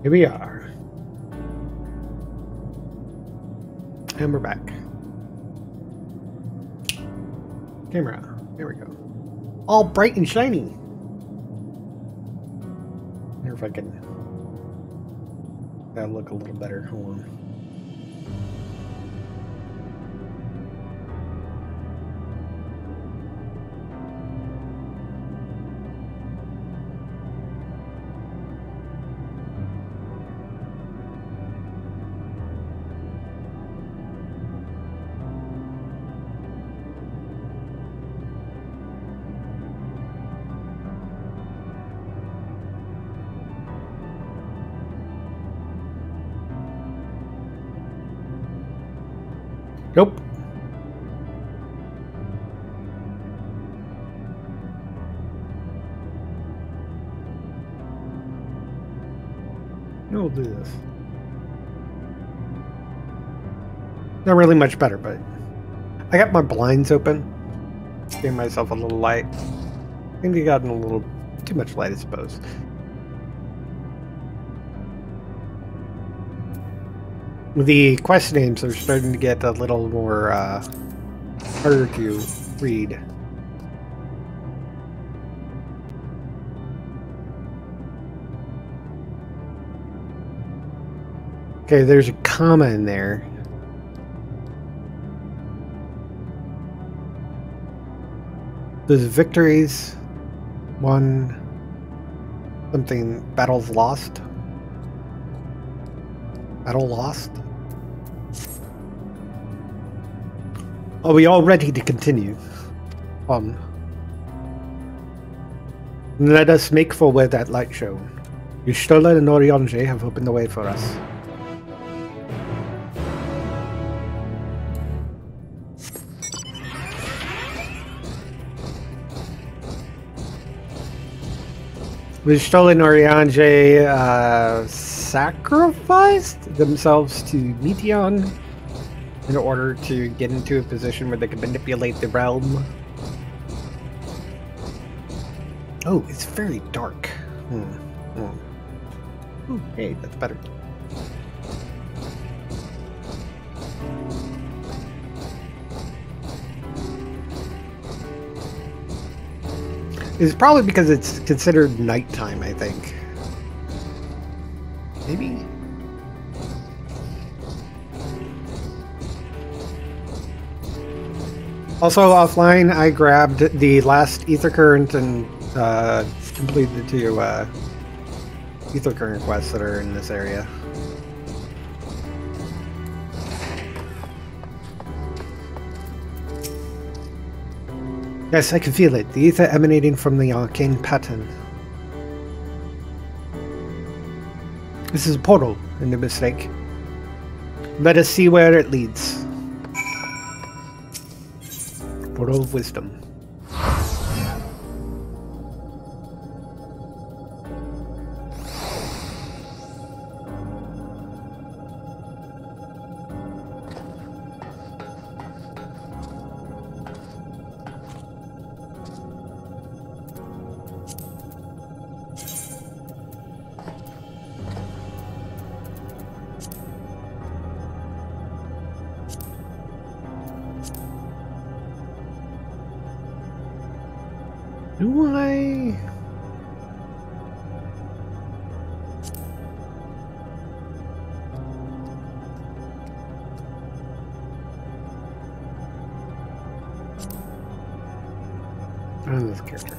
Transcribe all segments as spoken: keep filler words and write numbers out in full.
Here we are. And we're back. Camera. There we go. All bright and shiny. Wonder if I can... That'll look a little better. Hold on. Nope. We'll do this. Not really much better, but I got my blinds open. Gave myself a little light. I think I got a little too much light, I suppose. The quest names are starting to get a little more uh, harder to read. Okay, there's a comma in there. Those victories, won, something, battles lost. Battle lost. Are we all ready to continue? Um, let us make for where that light show. Y'shtola and Oriange have opened the way for us. Y'shtola and Oriange uh, sacrificed themselves to Meteion in order to get into a position where they can manipulate the realm. Oh, it's very dark. Hmm. Hmm. Ooh, hey, that's better. It's probably because it's considered nighttime, I think. Maybe? Also, offline, I grabbed the last Ether Current and uh, completed the two uh, Ether Current quests that are in this area. Yes, I can feel it. The ether emanating from the arcane pattern. This is a portal, and no mistake. Let us see where it leads. Portal of Wisdom. Do I... I don't know this character.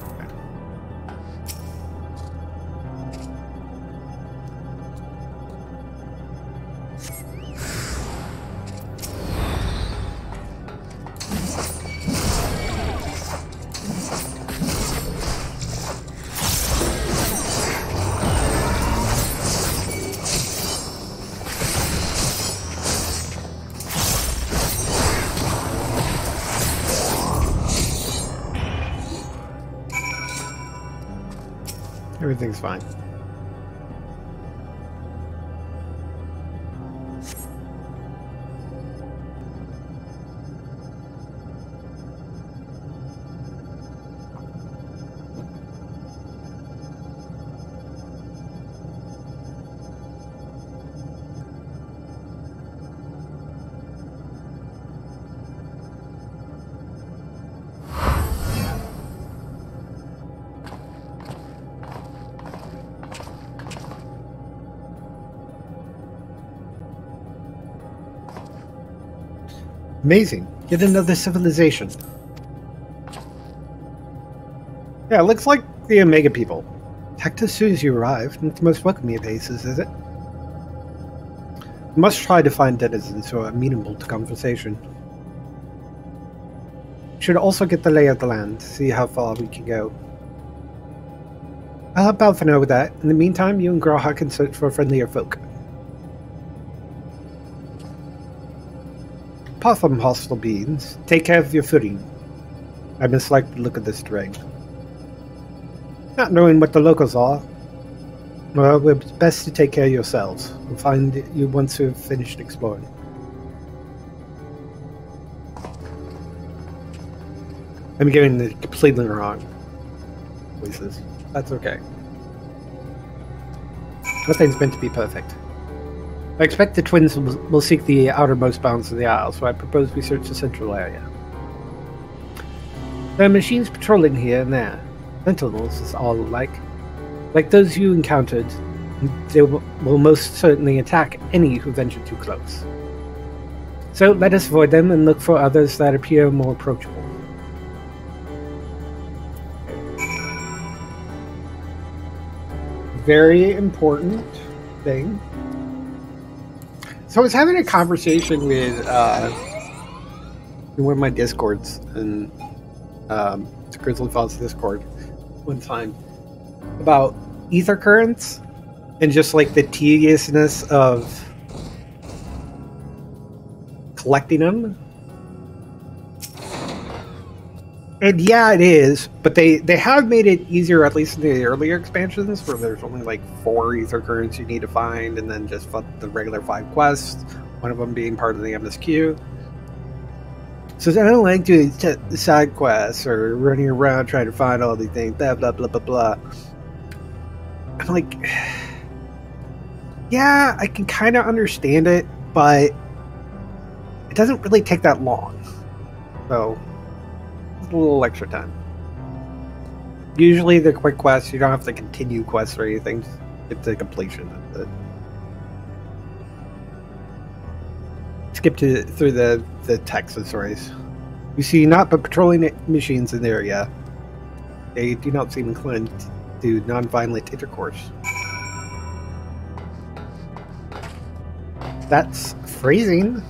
Everything's fine. Amazing. Yet another civilization. Yeah, it looks like the Omega people. Attacked as soon as you arrived. Not the most welcoming of places, is it? You must try to find denizens who are amenable to conversation. Should also get the lay of the land, see how far we can go. I'll help Alphinaud with that. In the meantime, you and Grawha can search for friendlier folk. Apart from hostile beings, take care of your footing. I mislike the look of this terrain. Not knowing what the locals are, well, it's best to take care of yourselves. We'll find you once you've finished exploring. I'm getting the completely wrong voices. That's okay. Nothing's meant to be perfect. I expect the twins will, will seek the outermost bounds of the Isle, so I propose we search the central area. There are machines patrolling here and there. Sentinels is all alike. Like those you encountered, they will, will most certainly attack any who venture too close. So let us avoid them and look for others that appear more approachable. Very important thing. So I was having a conversation with uh, in one of my discords, and um, it's Grizzly Falls Discord, one time, about ether currents and just like the tediousness of collecting them. And yeah, it is, but they, they have made it easier, at least in the earlier expansions, where there's only like four ether currents you need to find, and then just the regular five quests, one of them being part of the M S Q. So I don't like doing side quests or running around trying to find all these things, blah, blah, blah, blah, blah. I'm like, yeah, I can kind of understand it, but it doesn't really take that long. So a little extra time. Usually the quick quests, you don't have to continue quests or anything, just get to completion of it. Skip to through the the text and stories. You see not but patrolling machines in the area. They do not seem inclined to non-violent intercourse. That's phrasing.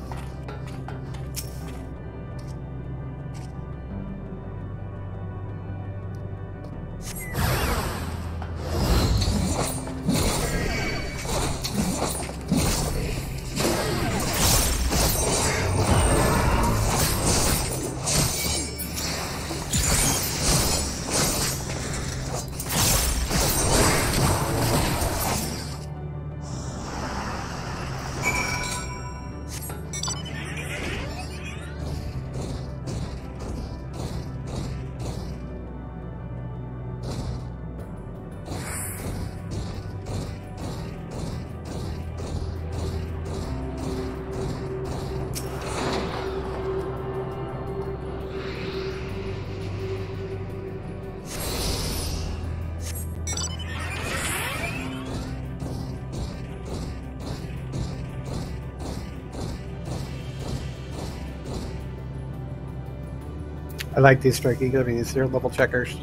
I like these striking. I mean, these are level checkers.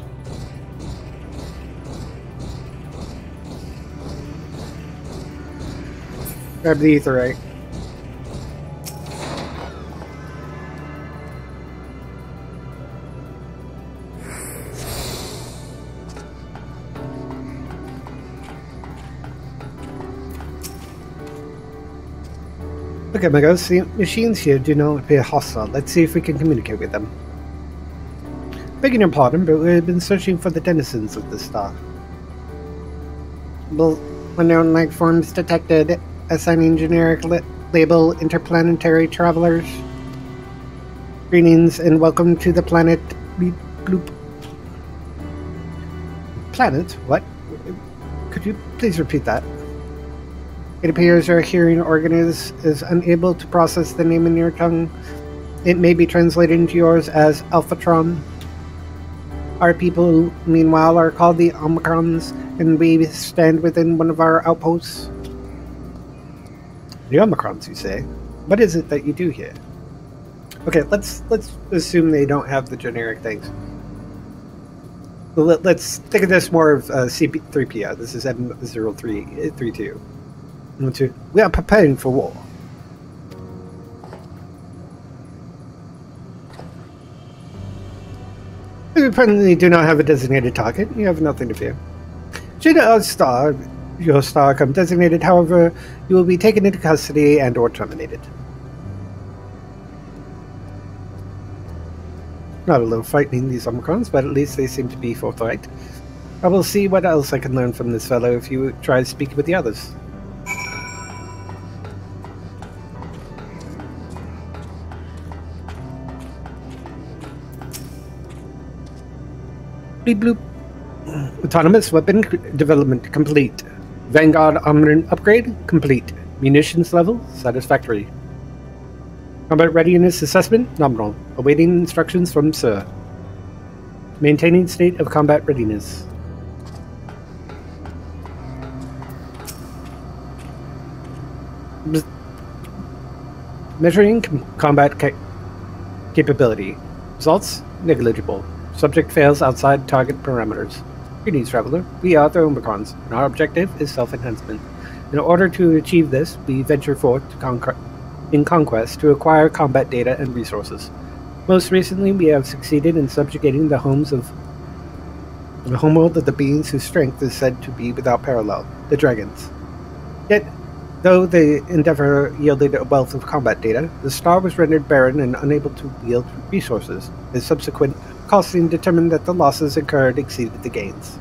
Grab the etherite. Okay, Magos, the machines here do not appear hostile. Let's see if we can communicate with them. Begging your pardon, but we've been searching for the denizens of this star. Well, unknown life forms detected, assigning generic li label interplanetary travelers. Greetings and welcome to the planet Bleep Bloop. Planet? What? Could you please repeat that? It appears our hearing organ is, is unable to process the name in your tongue. It may be translated into yours as Alphatron. Our people, meanwhile, are called the Omicrons, and we stand within one of our outposts. The Omicrons, you say? What is it that you do here? Okay, let's let's assume they don't have the generic things. Well, let, let's think of this more of uh, C P three P O. This is M zero three three two. One, two. We are preparing for war. We apparently do not have a designated target. You have nothing to fear. Should our star, your star come designated, however, you will be taken into custody and or terminated. Not a little frightening, these Omicrons, but at least they seem to be forthright. I will see what else I can learn from this fellow if you try to speak with the others. Bleep bloop. Autonomous weapon development complete. Vanguard armament upgrade complete. Munitions level satisfactory. Combat readiness assessment nominal. Awaiting instructions from Sir. Maintaining state of combat readiness. Measuring com combat ca capability. Results negligible. Subject fails outside target parameters. Greetings, traveler. We are the Omicrons, and our objective is self-enhancement. In order to achieve this, we venture forth to conquer in conquest to acquire combat data and resources. Most recently, we have succeeded in subjugating the homes of the homeworld of the beings whose strength is said to be without parallel, the dragons. Yet, though the endeavor yielded a wealth of combat data, the star was rendered barren and unable to wield resources. The subsequent costing determined that the losses incurred exceeded the gains.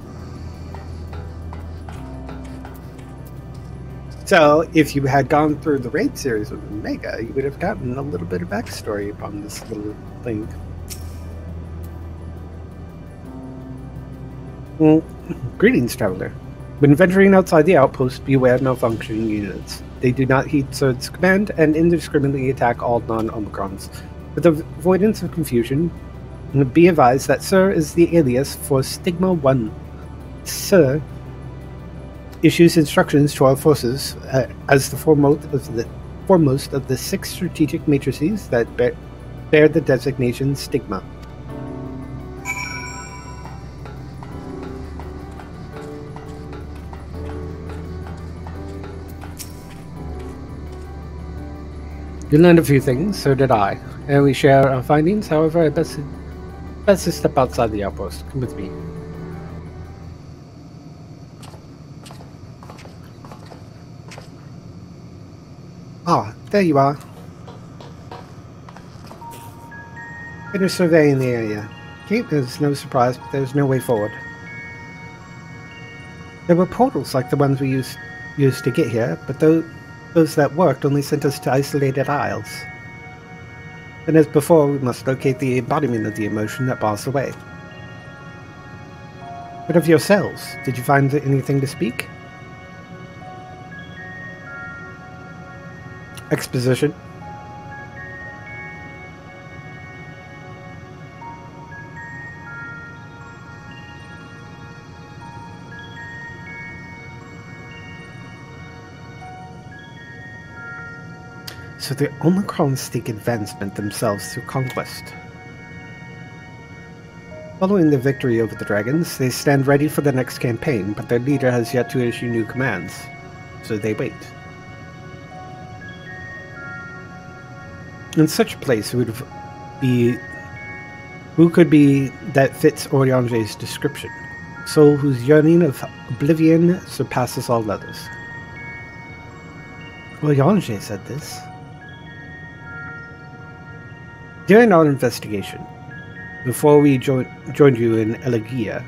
So, if you had gone through the raid series with Omega, you would have gotten a little bit of backstory upon this little thing. Well, greetings, traveler. When venturing outside the outpost, beware malfunctioning units. They do not heed Sir's command and indiscriminately attack all non-Omicrons. For the avoidance of confusion, be advised that Sir is the alias for Stigma one. Sir issues instructions to our forces uh, as the foremost of the foremost of the six strategic matrices that bear, bear the designation Stigma. You learned a few things, so did I, and we share our findings. However, I best best to step outside the outpost. Come with me. Ah, there you are. Finish surveying the area. Okay, there's no surprise, but there's no way forward. There were portals like the ones we used used to get here, but those, those that worked only sent us to isolated isles. And as before, we must locate the embodiment of the emotion that bars the way. What of yourselves? Did you find anything to speak? Exposition. So the Omicrons seek advancement themselves through conquest. Following the victory over the dragons, they stand ready for the next campaign, but their leader has yet to issue new commands, so they wait. In such a place, who would be who could be that fits Oriange's description? Soul whose yearning of oblivion surpasses all others. Oriange said this. During our investigation, before we jo joined you in Elegia,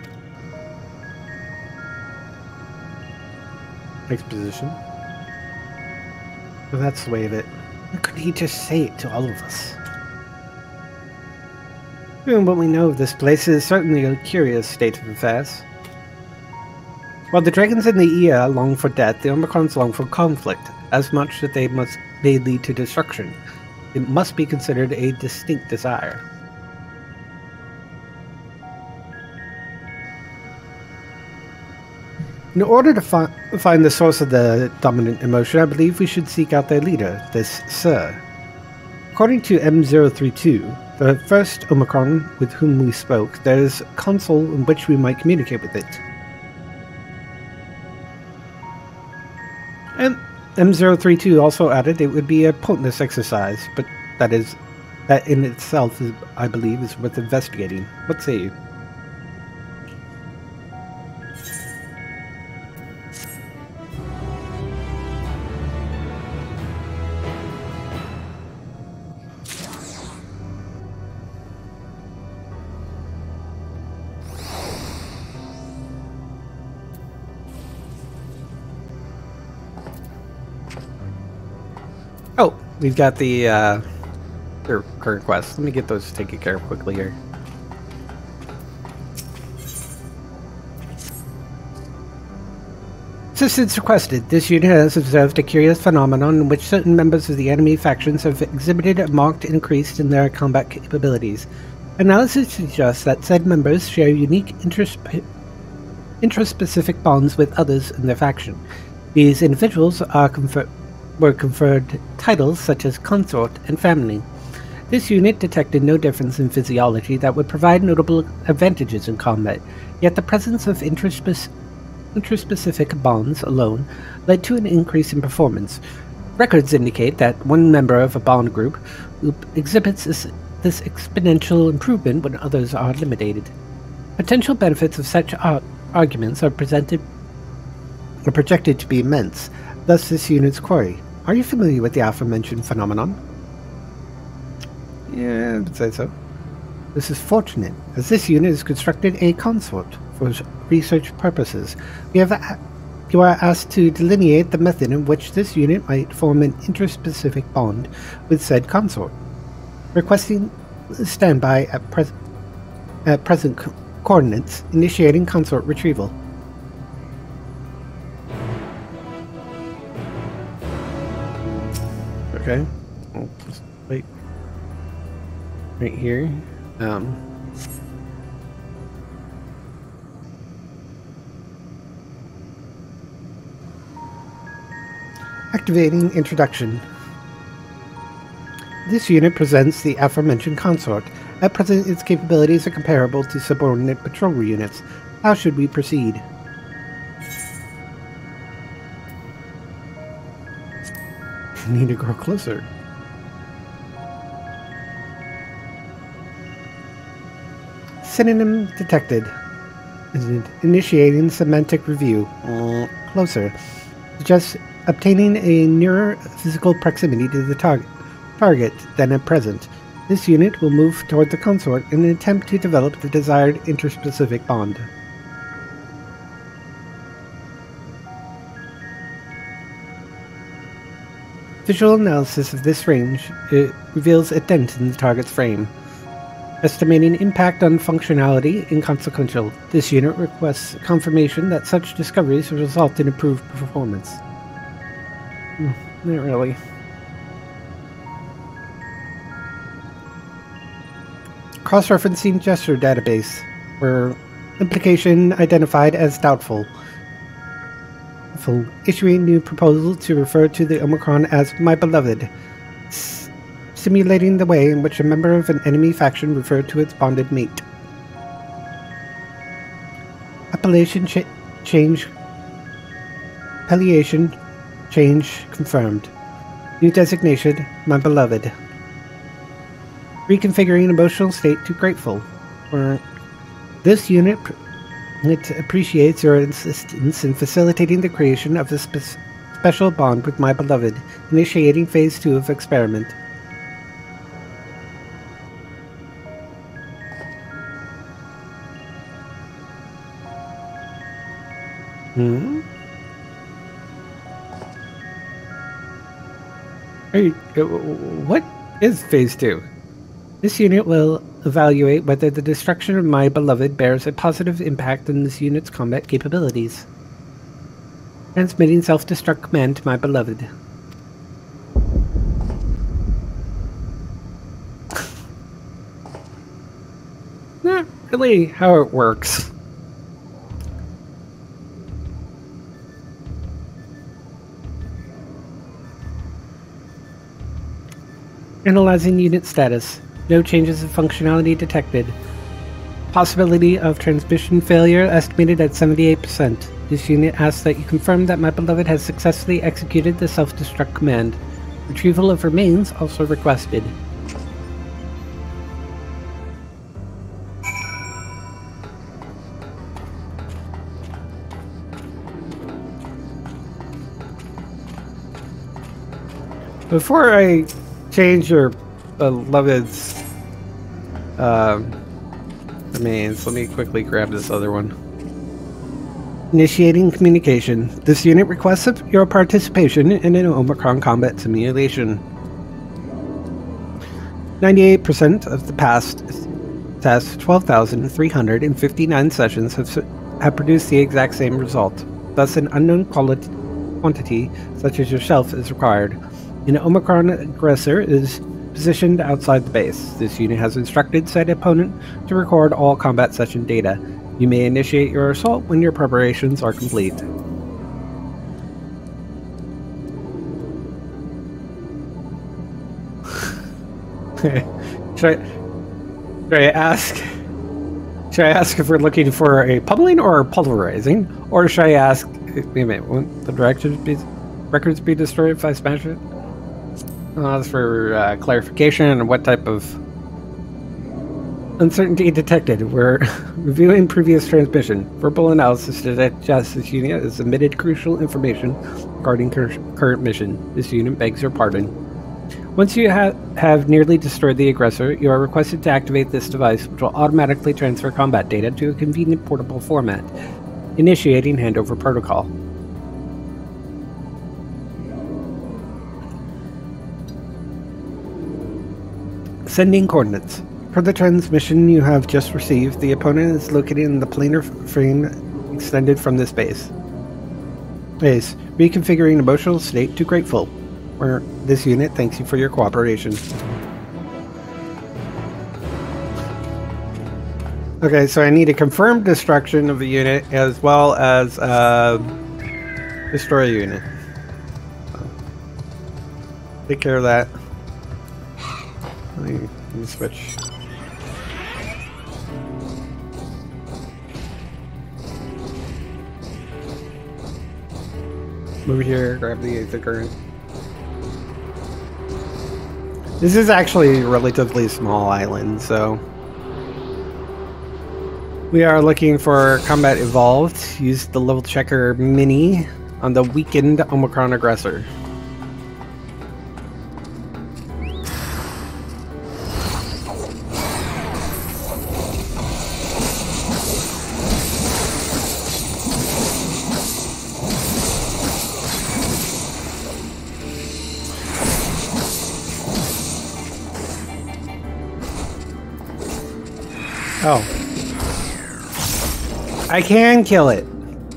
exposition. Well, that's the way of it. Why couldn't he just say it to all of us? Given what we know of this place, it is certainly a curious state of affairs. While the dragons in the E A long for death, the Omicrons long for conflict, as much that they must may lead to destruction. It must be considered a distinct desire. In order to fi find the source of the dominant emotion, I believe we should seek out their leader, this Sir. According to M zero three two, the first Omicron with whom we spoke, there is a console in which we might communicate with it. And M zero three two also added it would be a pointless exercise, but that is, that in itself, is, I believe, is worth investigating. What say you? Oh, we've got the uh, current quests. Let me get those taken care of quickly here. Assistance requested. This unit has observed a curious phenomenon in which certain members of the enemy factions have exhibited a marked increase in their combat capabilities. Analysis suggests that said members share unique intraspe- intraspecific bonds with others in their faction. These individuals are confer- were conferred titles such as consort and family. This unit detected no difference in physiology that would provide notable advantages in combat, yet the presence of intraspecific Interspecific bonds alone led to an increase in performance. Records indicate that one member of a bond group exhibits this, this exponential improvement when others are eliminated. Potential benefits of such ar arguments are presented are projected to be immense, thus this unit's query. Are you familiar with the aforementioned phenomenon? Yeah, I would say so. This is fortunate, as this unit has constructed a consort for research purposes. We have a you are asked to delineate the method in which this unit might form an interspecific bond with said consort. Requesting standby at, pres at present co coordinates, initiating consort retrieval. Okay. Oh, just wait. Right here. Um. Activating introduction. This unit presents the aforementioned consort. At present, its capabilities are comparable to subordinate patrol units. How should we proceed? Need to grow closer. Synonym detected. Initiating semantic review. Uh, closer. Just obtaining a nearer physical proximity to the target, target than at present. This unit will move toward the consort in an attempt to develop the desired interspecific bond. Visual analysis of this range it reveals a dent in the target's frame. Estimating impact on functionality inconsequential. This unit requests confirmation that such discoveries will result in improved performance. Hmm, not really. Cross-referencing gesture database, where implication identified as doubtful. Issuing new proposal to refer to the Omicron as my beloved, S simulating the way in which a member of an enemy faction referred to its bonded mate. Appellation ch change. Appellation change confirmed. New designation, my beloved. Reconfiguring emotional state to grateful. Or this unit it appreciates your assistance in facilitating the creation of a spe special bond with my beloved. Initiating phase two of experiment. Hmm. Hey, what is phase two? This unit will evaluate whether the destruction of my beloved bears a positive impact on this unit's combat capabilities. Transmitting self-destruct command to my beloved. Not really how it works. Analyzing unit status. No changes of functionality detected. Possibility of transmission failure estimated at seventy-eight percent. This unit asks that you confirm that my beloved has successfully executed the self-destruct command. Retrieval of remains also requested. Before I change your beloved's um, remains, let me quickly grab this other one. Initiating communication. This unit requests your participation in an Omicron combat simulation. ninety-eight percent of the past test, twelve thousand three hundred fifty-nine sessions have, have produced the exact same result. Thus, an unknown quality, quantity, such as yourself, is required. An Omicron aggressor is positioned outside the base. This unit has instructed said opponent to record all combat session data. You may initiate your assault when your preparations are complete. should, I, should I ask? Should I ask if we're looking for a pummeling or pulverizing, or should I ask? Wait a minute. Won't the directions be records be destroyed if I smash it? Uh, that's for uh, clarification and what type of uncertainty detected. We're reviewing previous transmission. Verbal analysis suggests this unit has omitted crucial information regarding cur current mission. This unit begs your pardon. Once you ha have nearly destroyed the aggressor, you are requested to activate this device, which will automatically transfer combat data to a convenient portable format. Initiating handover protocol. Sending coordinates. Per the transmission you have just received, the opponent is located in the planar frame extended from this base. Base. Reconfiguring emotional state to grateful. Where this unit thanks you for your cooperation. Okay, so I need a confirmed destruction of a unit as well as uh, destroy a unit. So, take care of that. Let me, let me switch. Move here, grab the Aether Current. This is actually a relatively small island, so we are looking for Combat Evolved. Use the level checker mini on the weakened Omicron aggressor. Oh. I can kill it.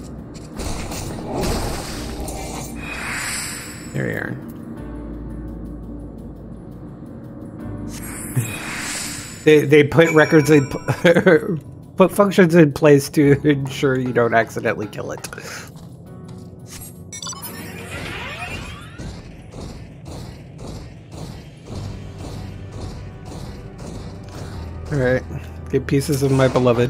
There we are. they they put records in put functions in place to ensure you don't accidentally kill it. All right. Get pieces of my beloved.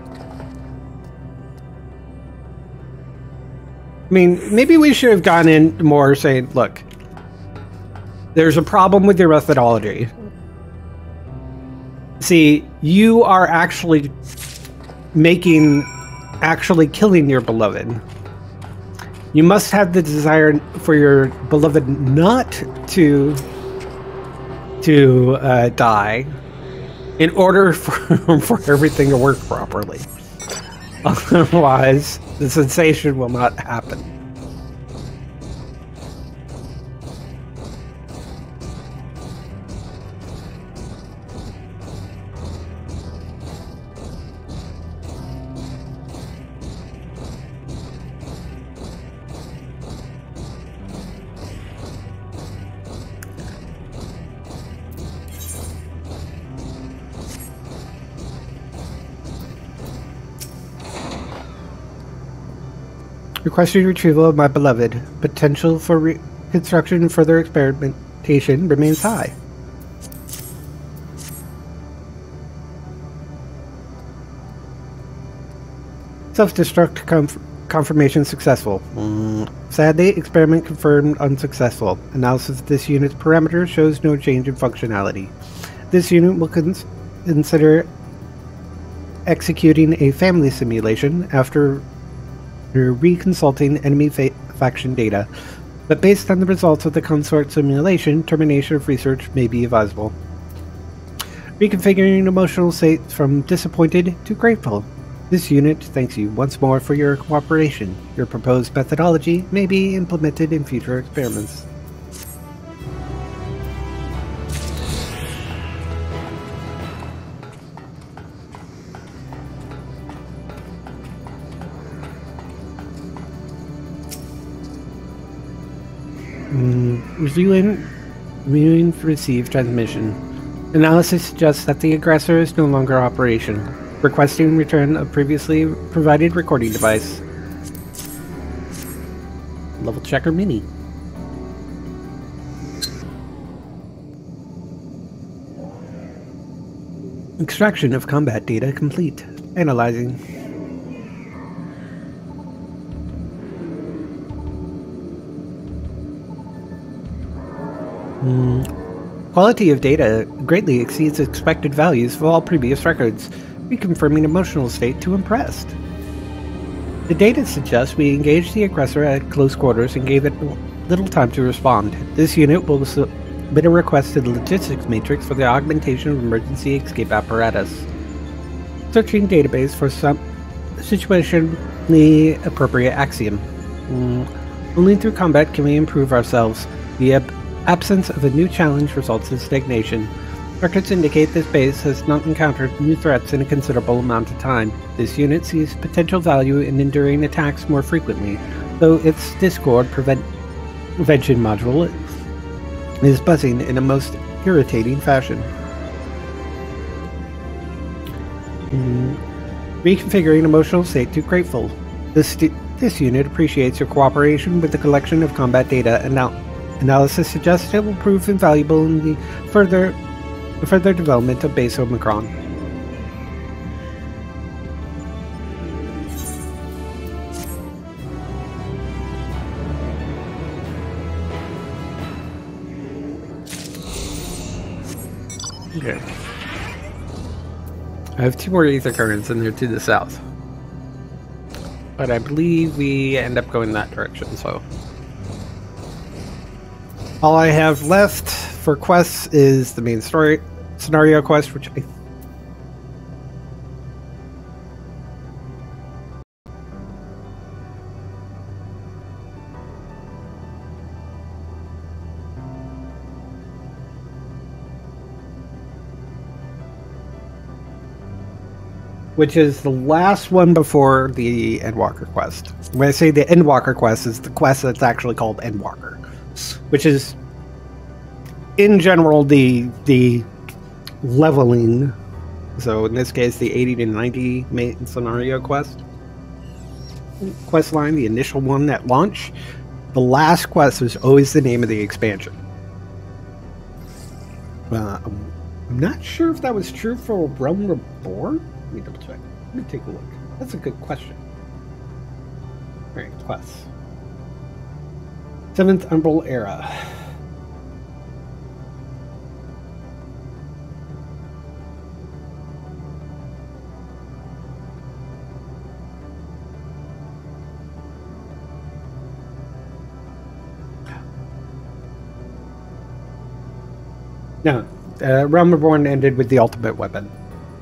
I mean, maybe we should have gone in more saying, look, there's a problem with your methodology. See, you are actually making, actually killing your beloved. You must have the desire for your beloved not to, to uh, die. In order for, for everything to work properly. Otherwise, the sensation will not happen. Requesting retrieval of my beloved. Potential for reconstruction and further experimentation remains high. Self-destruct conf confirmation successful. Mm. Sadly, experiment confirmed unsuccessful. Analysis of this unit's parameters shows no change in functionality. This unit will cons consider executing a family simulation after reconsulting enemy fa faction data, but based on the results of the consort simulation, termination of research may be advisable. Reconfiguring emotional states from disappointed to grateful. This unit thanks you once more for your cooperation. Your proposed methodology may be implemented in future experiments. Mm, reviewing, reviewing received transmission. Analysis suggests that the aggressor is no longer in operation. Requesting return of previously provided recording device. Level checker mini. Extraction of combat data complete. Analyzing. Hmm. Quality of data greatly exceeds expected values of all previous records, reconfirming emotional state to impressed. The data suggests we engaged the aggressor at close quarters and gave it little time to respond. This unit will submit a request to the logistics matrix for the augmentation of emergency escape apparatus. Searching database for some situationally appropriate axiom. Mm. Only through combat can we improve ourselves. The ab absence of a new challenge results in stagnation. Records indicate this base has not encountered new threats in a considerable amount of time. This unit sees potential value in enduring attacks more frequently, though its Discord prevent prevention module is buzzing in a most irritating fashion. Mm. Reconfiguring emotional state to grateful. This, this unit appreciates your cooperation with the collection of combat data, and now analysis suggests it will prove invaluable in the further further development of base Omicron. Okay. I have two more ether currents in there to the south, but I believe we end up going that direction, so all I have left for quests is the main story scenario quest, which I which is the last one before the Endwalker quest. When I say the Endwalker quest, is the quest that's actually called Endwalker, which is in general the the leveling. So in this case, the eighty to ninety main scenario quest quest line, the initial one at launch. The last quest was always the name of the expansion. Uh, I'm not sure if that was true for Realm Reborn. Let me double check. Let me take a look. That's a good question. Alright, quests. Seventh Umbral Era. No, uh, Realm Reborn ended with the ultimate weapon.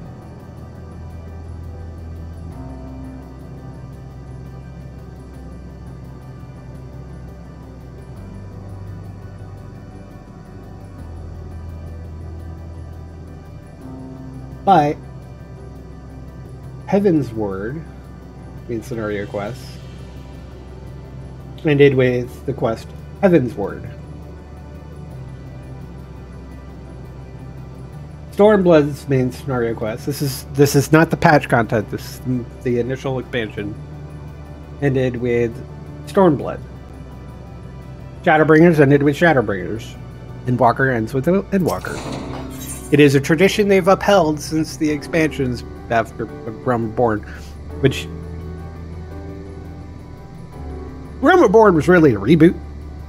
But Heaven's Word, in scenario quests, ended with the quest Heaven's Word. Stormblood's main scenario quest. This is this is not the patch content. This is the initial expansion. Ended with Stormblood. Shadowbringers ended with Shadowbringers. Endwalker ends with Endwalker. It is a tradition they've upheld since the expansions after Realm Reborn, which Realm Reborn was really a reboot.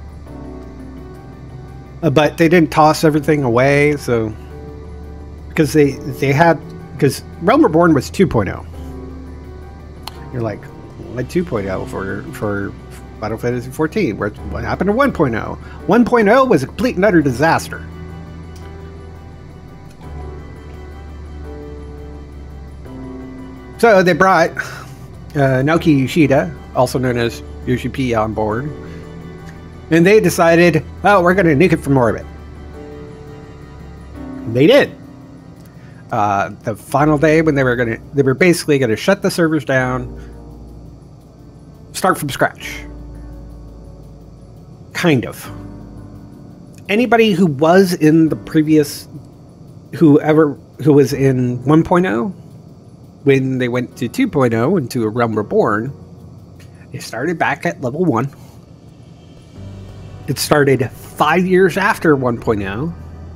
Uh, but they didn't toss everything away, so... Because they, they had... Because Realm Reborn was two point oh. You're like, what two point oh for, for Final Fantasy fourteen? Where, what happened to one point oh? one point oh was a complete and utter disaster. So they brought uh, Naoki Yoshida, also known as Yoshi P, on board. And they decided, oh, we're going to nuke it from orbit. They did. Uh, the final day when they were going to, they were basically going to shut the servers down, start from scratch. Kind of. Anybody who was in the previous, whoever, who was in one point oh, when they went to two point oh and to a Realm Reborn, they started back at level one. It started five years after one point oh.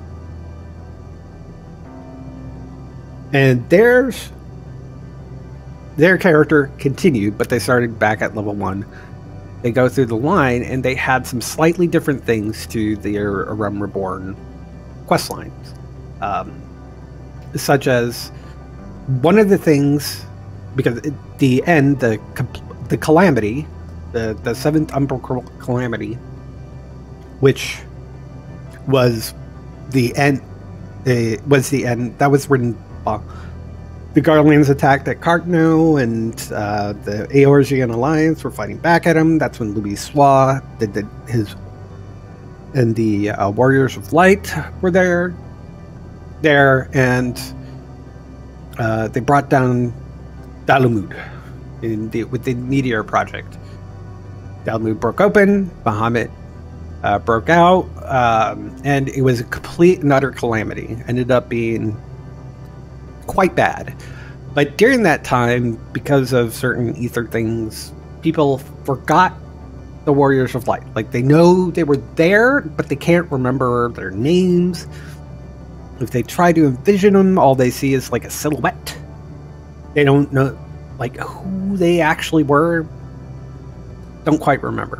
And theirs, their character continued, but they started back at level one. They go through the line, and they had some slightly different things to their Realm Reborn quest lines. Um, such as, one of the things, because at the end, the the Calamity, the, the seventh Umbral Calamity, which was the end, uh, was the end, that was when uh, the Garleans attacked at Carkno, and uh, the Eorzean Alliance were fighting back at him. That's when Louis Sois did the, his, and the uh, Warriors of Light were there, there, and uh, they brought down Dalamud in the, with the Meteor Project. Dalamud broke open, Bahamut uh, broke out, um, and it was a complete and utter calamity. Ended up being quite bad. But during that time, because of certain ether things, people forgot the Warriors of Light. Like, they know they were there, but they can't remember their names. If they try to envision them, all they see is like a silhouette. They don't know, like, who they actually were. Don't quite remember.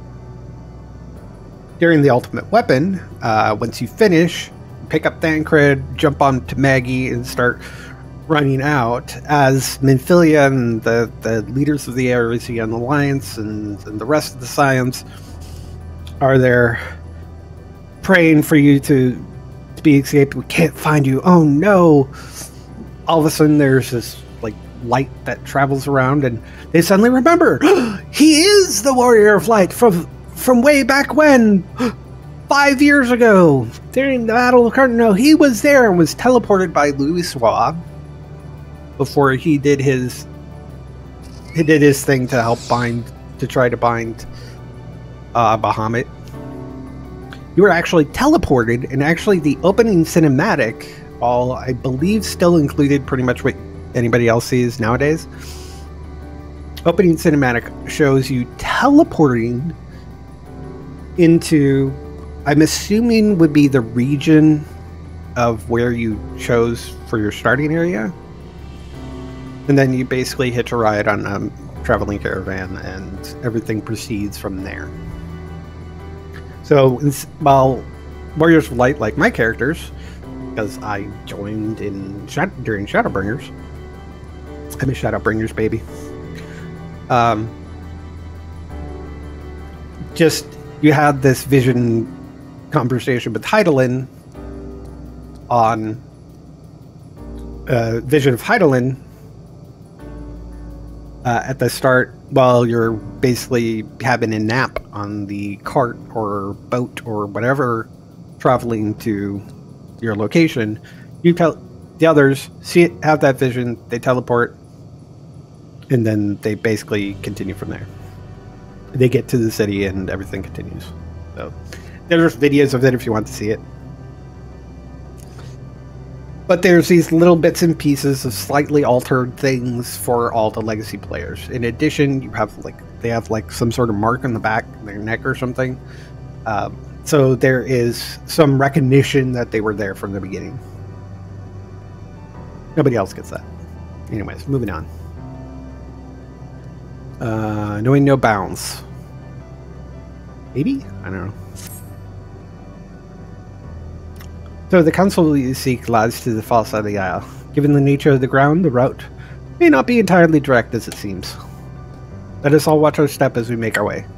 During the Ultimate Weapon, uh, once you finish, pick up Thancred, jump on to Maggie, and start running out, as Minfilia and the, the leaders of the Eorzean Alliance and, and the rest of the Scions are there praying for you to, to be escaped. We can't find you. Oh no! All of a sudden there's this like light that travels around, and they suddenly remember, he is the Warrior of Light from from way back when, five years ago, during the Battle of Carkno. He was there and was teleported by Louis Sois before he did his he did his thing to help bind, to try to bind uh, Bahamut. You were actually teleported, and actually the opening cinematic, all I believe still included pretty much what anybody else sees nowadays. Opening cinematic shows you teleporting into, I'm assuming would be the region of where you chose for your starting area. And then you basically hitch a ride on a traveling caravan, and everything proceeds from there. So, while Warriors of Light, like my characters, because I joined in during Shadowbringers, I'm a Shadowbringers baby. Um, just, you had this vision conversation with Hydaelyn on uh, Vision of Hydaelyn uh, at the start, while you're basically having a nap on the cart or boat or whatever traveling to your location. You tell the others, see it, have that vision, they teleport, and then they basically continue from there. They get to the city and everything continues. So there's videos of it if you want to see it. But there's these little bits and pieces of slightly altered things for all the legacy players. In addition, you have like they have like some sort of mark on the back of their neck or something. Um, so there is some recognition that they were there from the beginning. Nobody else gets that. Anyways, moving on. Uh, knowing no bounds. Maybe? I don't know. So the council will seek lads to the far side of the isle. Given the nature of the ground, the route may not be entirely direct as it seems. Let us all watch our step as we make our way.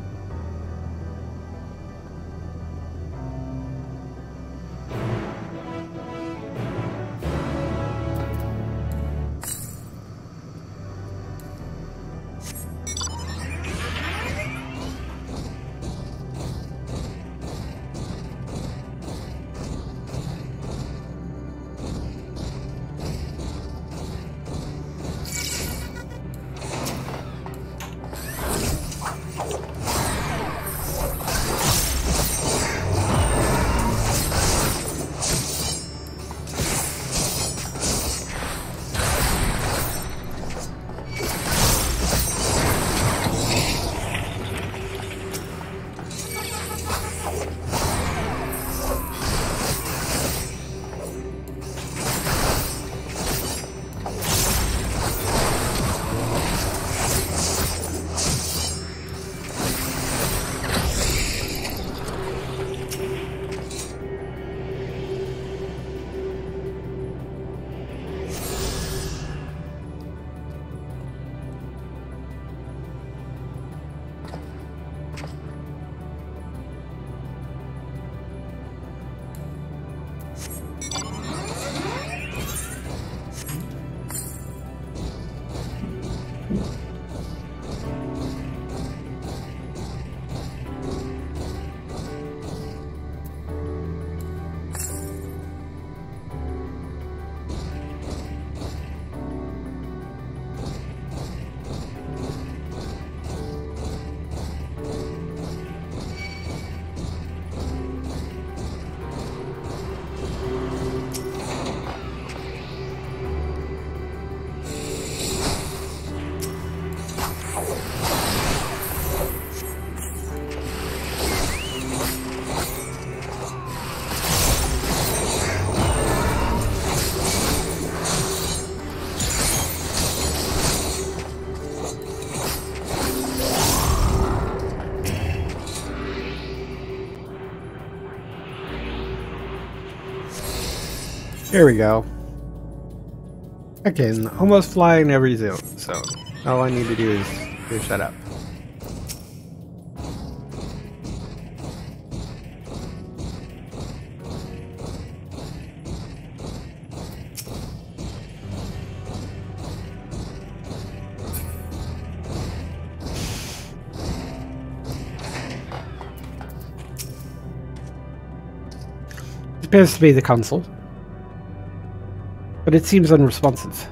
There we go. I can almost fly in every zone, so all I need to do is finish that up. It appears to be the console, but it seems unresponsive.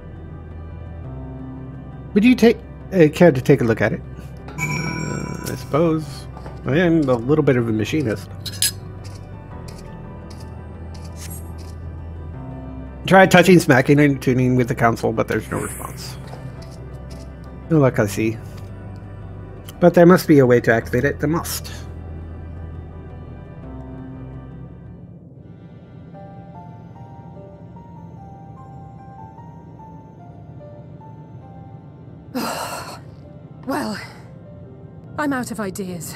Would you take uh, care to take a look at it? Uh, I suppose. I am a little bit of a machinist. Try touching, smacking, and tuning with the console, but there's no response. No luck, I see. But there must be a way to activate it. There must. Well, I'm out of ideas.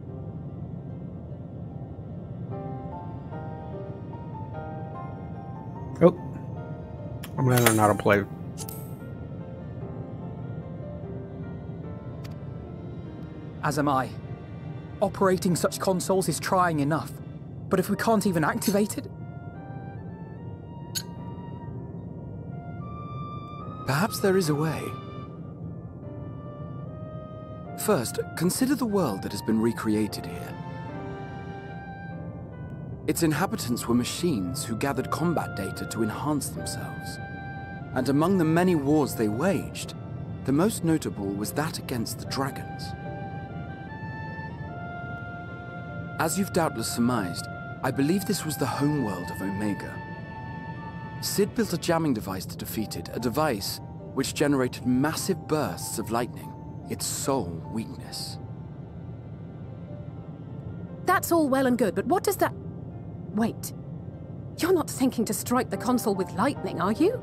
Oh. I'm gonna learn how to play. As am I. Operating such consoles is trying enough, but if we can't even activate it... Perhaps there is a way. First, consider the world that has been recreated here. Its inhabitants were machines who gathered combat data to enhance themselves. And among the many wars they waged, the most notable was that against the dragons. As you've doubtless surmised, I believe this was the homeworld of Omega. Sid built a jamming device to defeat it, a device which generated massive bursts of lightning, its sole weakness. That's all well and good, but what does that... Wait. You're not thinking to strike the console with lightning, are you?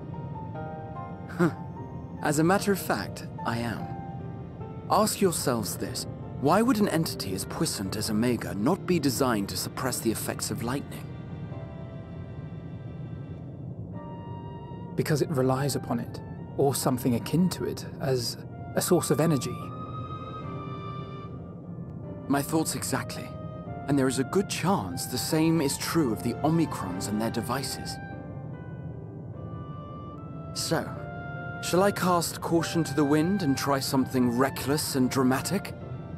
Huh. As a matter of fact, I am. Ask yourselves this. Why would an entity as puissant as Omega not be designed to suppress the effects of lightning? Because it relies upon it, or something akin to it, as a source of energy. My thoughts exactly. And there is a good chance the same is true of the Omicrons and their devices. So, shall I cast caution to the wind and try something reckless and dramatic?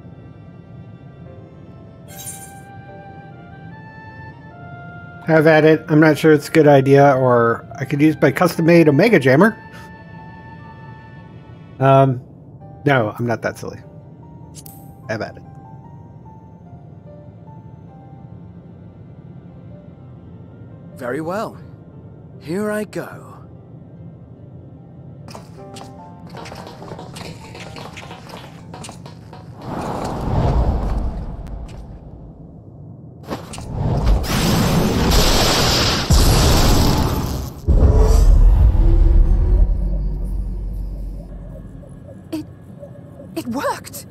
Have at it. I'm not sure it's a good idea, or I could use my custom-made Omega Jammer. Um, no, I'm not that silly. Have at it. Very well. Here I go. It... it worked!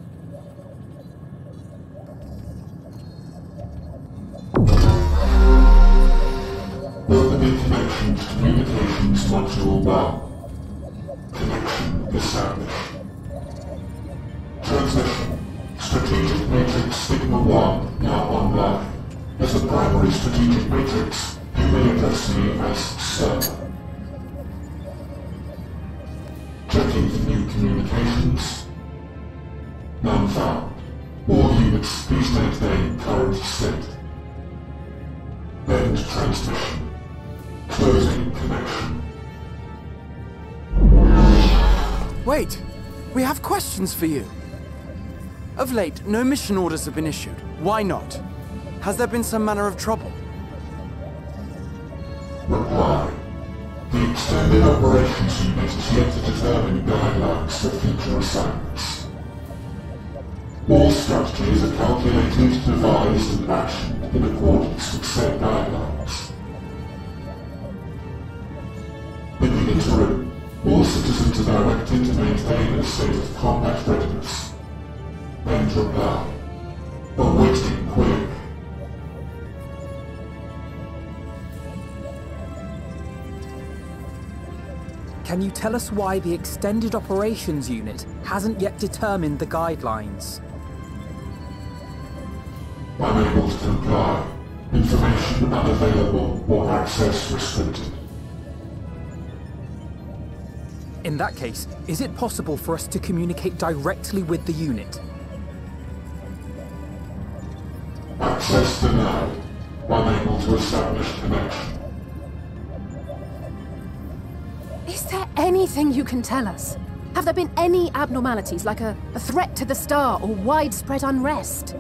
Welcoming connections communications module one. Connection established. Transmission. Strategic Matrix Sigma one now online. As a primary strategic matrix, you may address me as Sir. Checking for new communications. None found. All units, please maintain current state. End transmission. Closing connection. Wait! We have questions for you! Of late, no mission orders have been issued. Why not? Has there been some manner of trouble? Reply. The Extended Operations Unit is yet to determine guidelines for future assignments. All strategies are calculated, devised, and actioned in accordance with said guidelines. In the interim, all citizens are directed to maintain a state of combat readiness. End reply. Awaiting quick. Can you tell us why the Extended Operations Unit hasn't yet determined the guidelines? Unable to comply. Information unavailable or access restricted. In that case, is it possible for us to communicate directly with the unit? Access denied. Unable to establish connection. Is there anything you can tell us? Have there been any abnormalities, like a, a threat to the star or widespread unrest?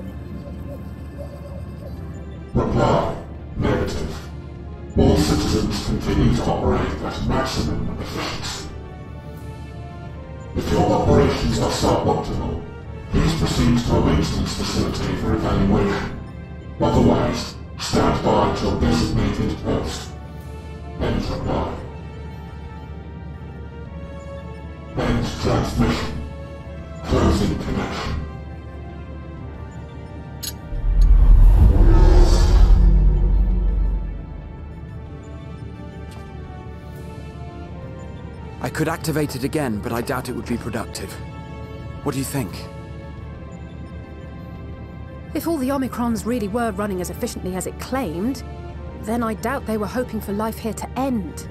Reply. Negative. All citizens continue to operate at maximum efficiency. If your operations are suboptimal, please proceed to a maintenance facility for evaluation. Otherwise, stand by at your designated post. End reply. End transmission. Closing connection. I could activate it again, but I doubt it would be productive. What do you think? If all the Omicrons really were running as efficiently as it claimed, then I doubt they were hoping for life here to end.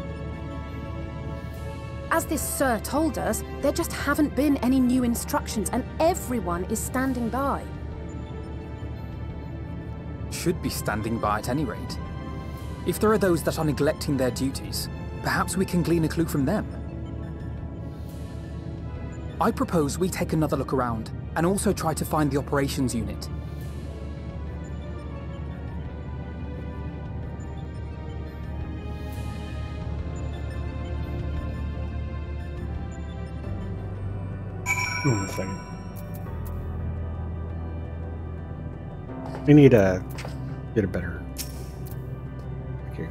As this Sir told us, there just haven't been any new instructions, and everyone is standing by. Should be standing by at any rate. If there are those that are neglecting their duties, perhaps we can glean a clue from them. I propose we take another look around, and also try to find the operations unit. Hold on a second. We need to get a better... Okay.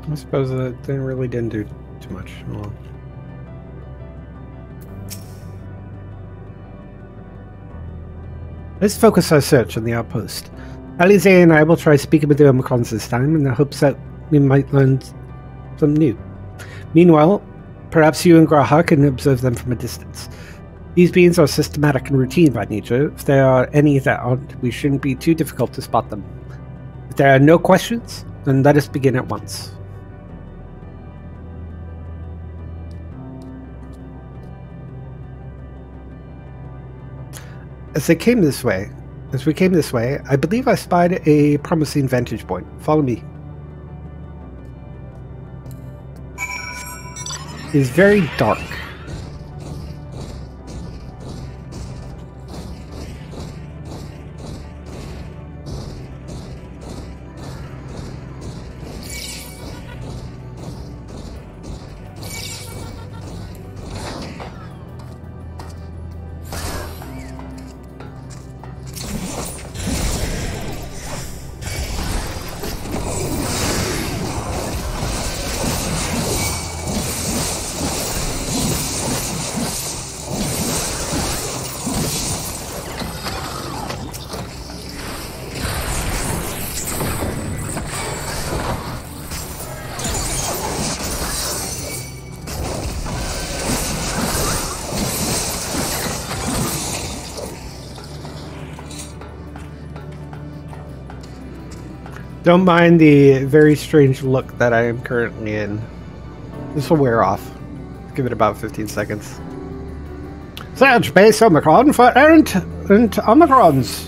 I suppose it didn't really didn't do too much. Well, let's focus our search on the outpost. Alize and I will try speaking with the Omicrons this time in the hopes that we might learn something new. Meanwhile, perhaps you and Graha can observe them from a distance. These beings are systematic and routine by nature. If there are any that aren't, we shouldn't be too difficult to spot them. If there are no questions, then let us begin at once. As they came this way, as we came this way, I believe I spied a promising vantage point. Follow me. It is very dark. Don't mind the very strange look that I am currently in. This will wear off. Give it about fifteen seconds. Search base Omicron for errant and Omicrons.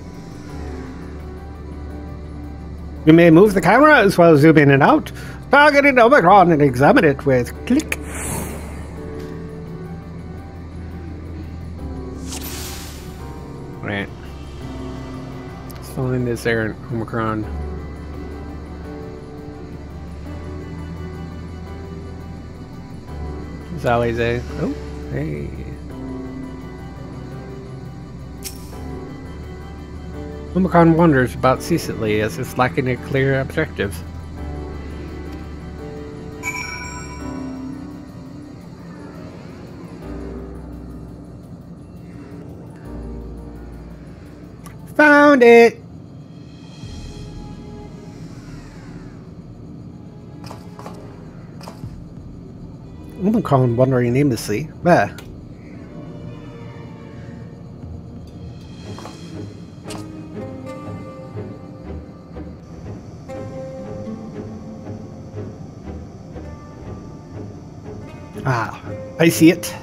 You may move the camera as well as zoom in and out. Target an Omicron and examine it with click. Right. Let's find this errant Omicron. Alize. Oh, hey. Omicron wanders about ceaselessly as if lacking a clear objective. Found it! Omicron wandering aimlessly. There. Ah, I see it.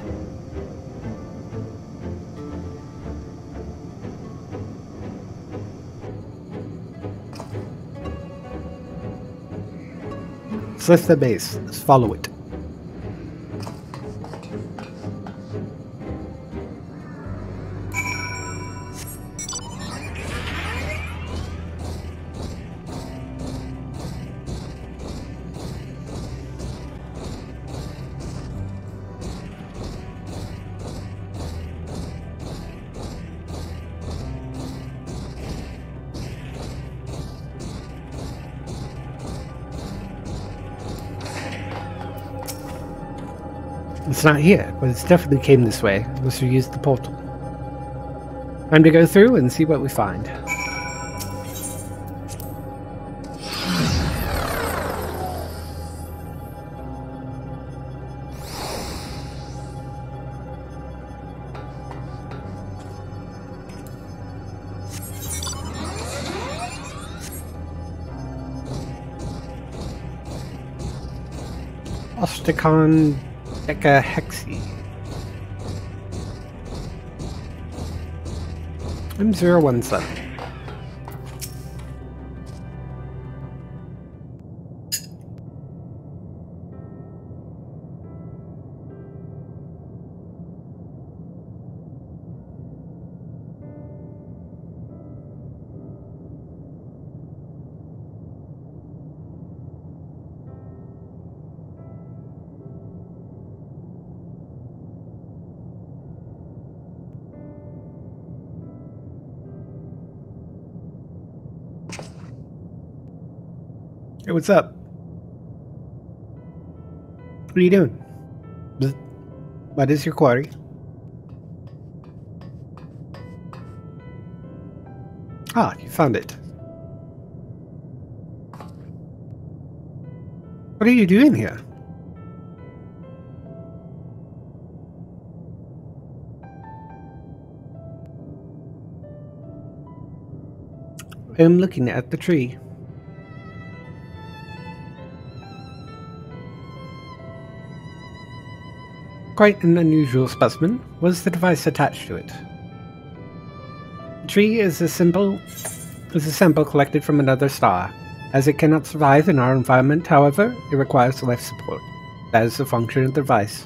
Let's lift the base. Let's follow it. It's not here, but it's definitely came this way, unless we used the portal. Time to go through and see what we find. Osticon Decahexi. M zero one seven. Hey, what's up? What are you doing? What is your quarry? Ah, you found it. What are you doing here? I am looking at the tree. Quite an unusual specimen. What is the device attached to it? The tree is a symbol is a sample collected from another star. As it cannot survive in our environment, however, it requires life support. That is the function of the device.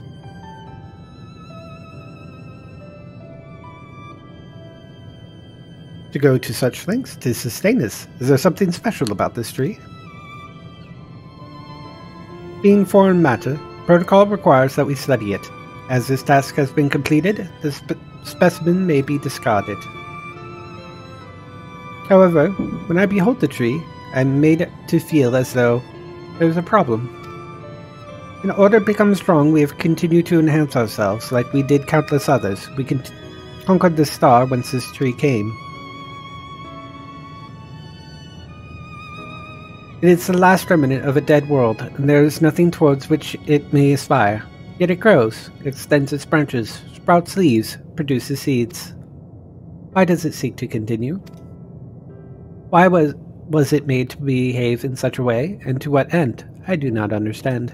To go to such lengths to sustain us. Is there something special about this tree? Being foreign matter, protocol requires that we study it. As this task has been completed, the spe specimen may be discarded. However, when I behold the tree, I am made to feel as though there is a problem. In order to become strong, we have continued to enhance ourselves, like we did countless others. We con conquered the star whence this tree came. It is the last remnant of a dead world, and there is nothing towards which it may aspire. Yet it grows, extends its branches, sprouts leaves, produces seeds. Why does it seek to continue? Why was, was it made to behave in such a way, and to what end? I do not understand.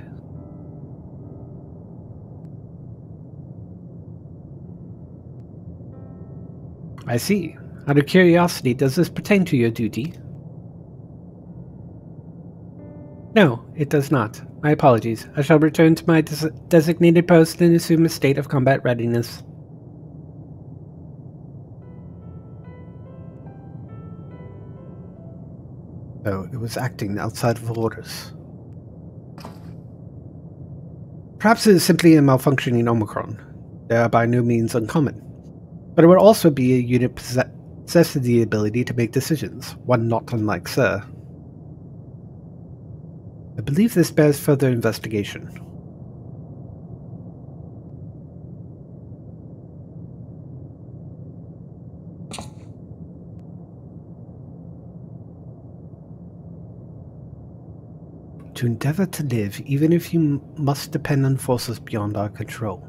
I see. Out of curiosity, does this pertain to your duty? No, it does not. My apologies. I shall return to my des designated post and assume a state of combat readiness. So, it was acting outside of orders. Perhaps it is simply a malfunctioning Omicron. They are by no means uncommon. But it would also be a unit possessing the ability to make decisions, one not unlike Sir. I believe this bears further investigation. To endeavor to live, even if you must depend on forces beyond our control.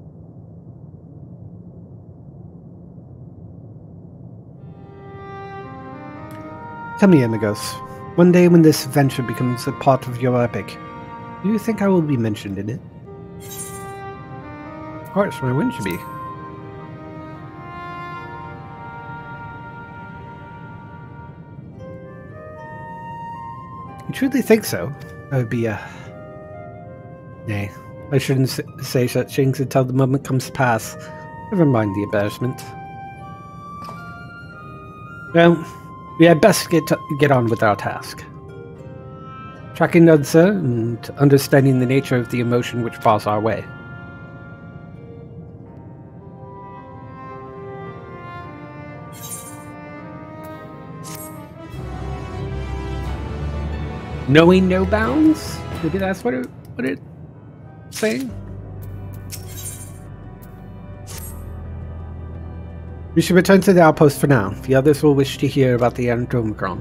Tell me, Amigos, one day when this adventure becomes a part of your epic, do you think I will be mentioned in it? Of course, why wouldn't you be? You truly think so? That would be a... Nay, I shouldn't say such things until the moment comes to pass. Never mind the embarrassment. Well, we had best get to, get on with our task. Tracking the answer and understanding the nature of the emotion which bars our way. Knowing no bounds? Maybe that's what it what it's saying? We should return to the outpost for now. The others will wish to hear about the Andromicron.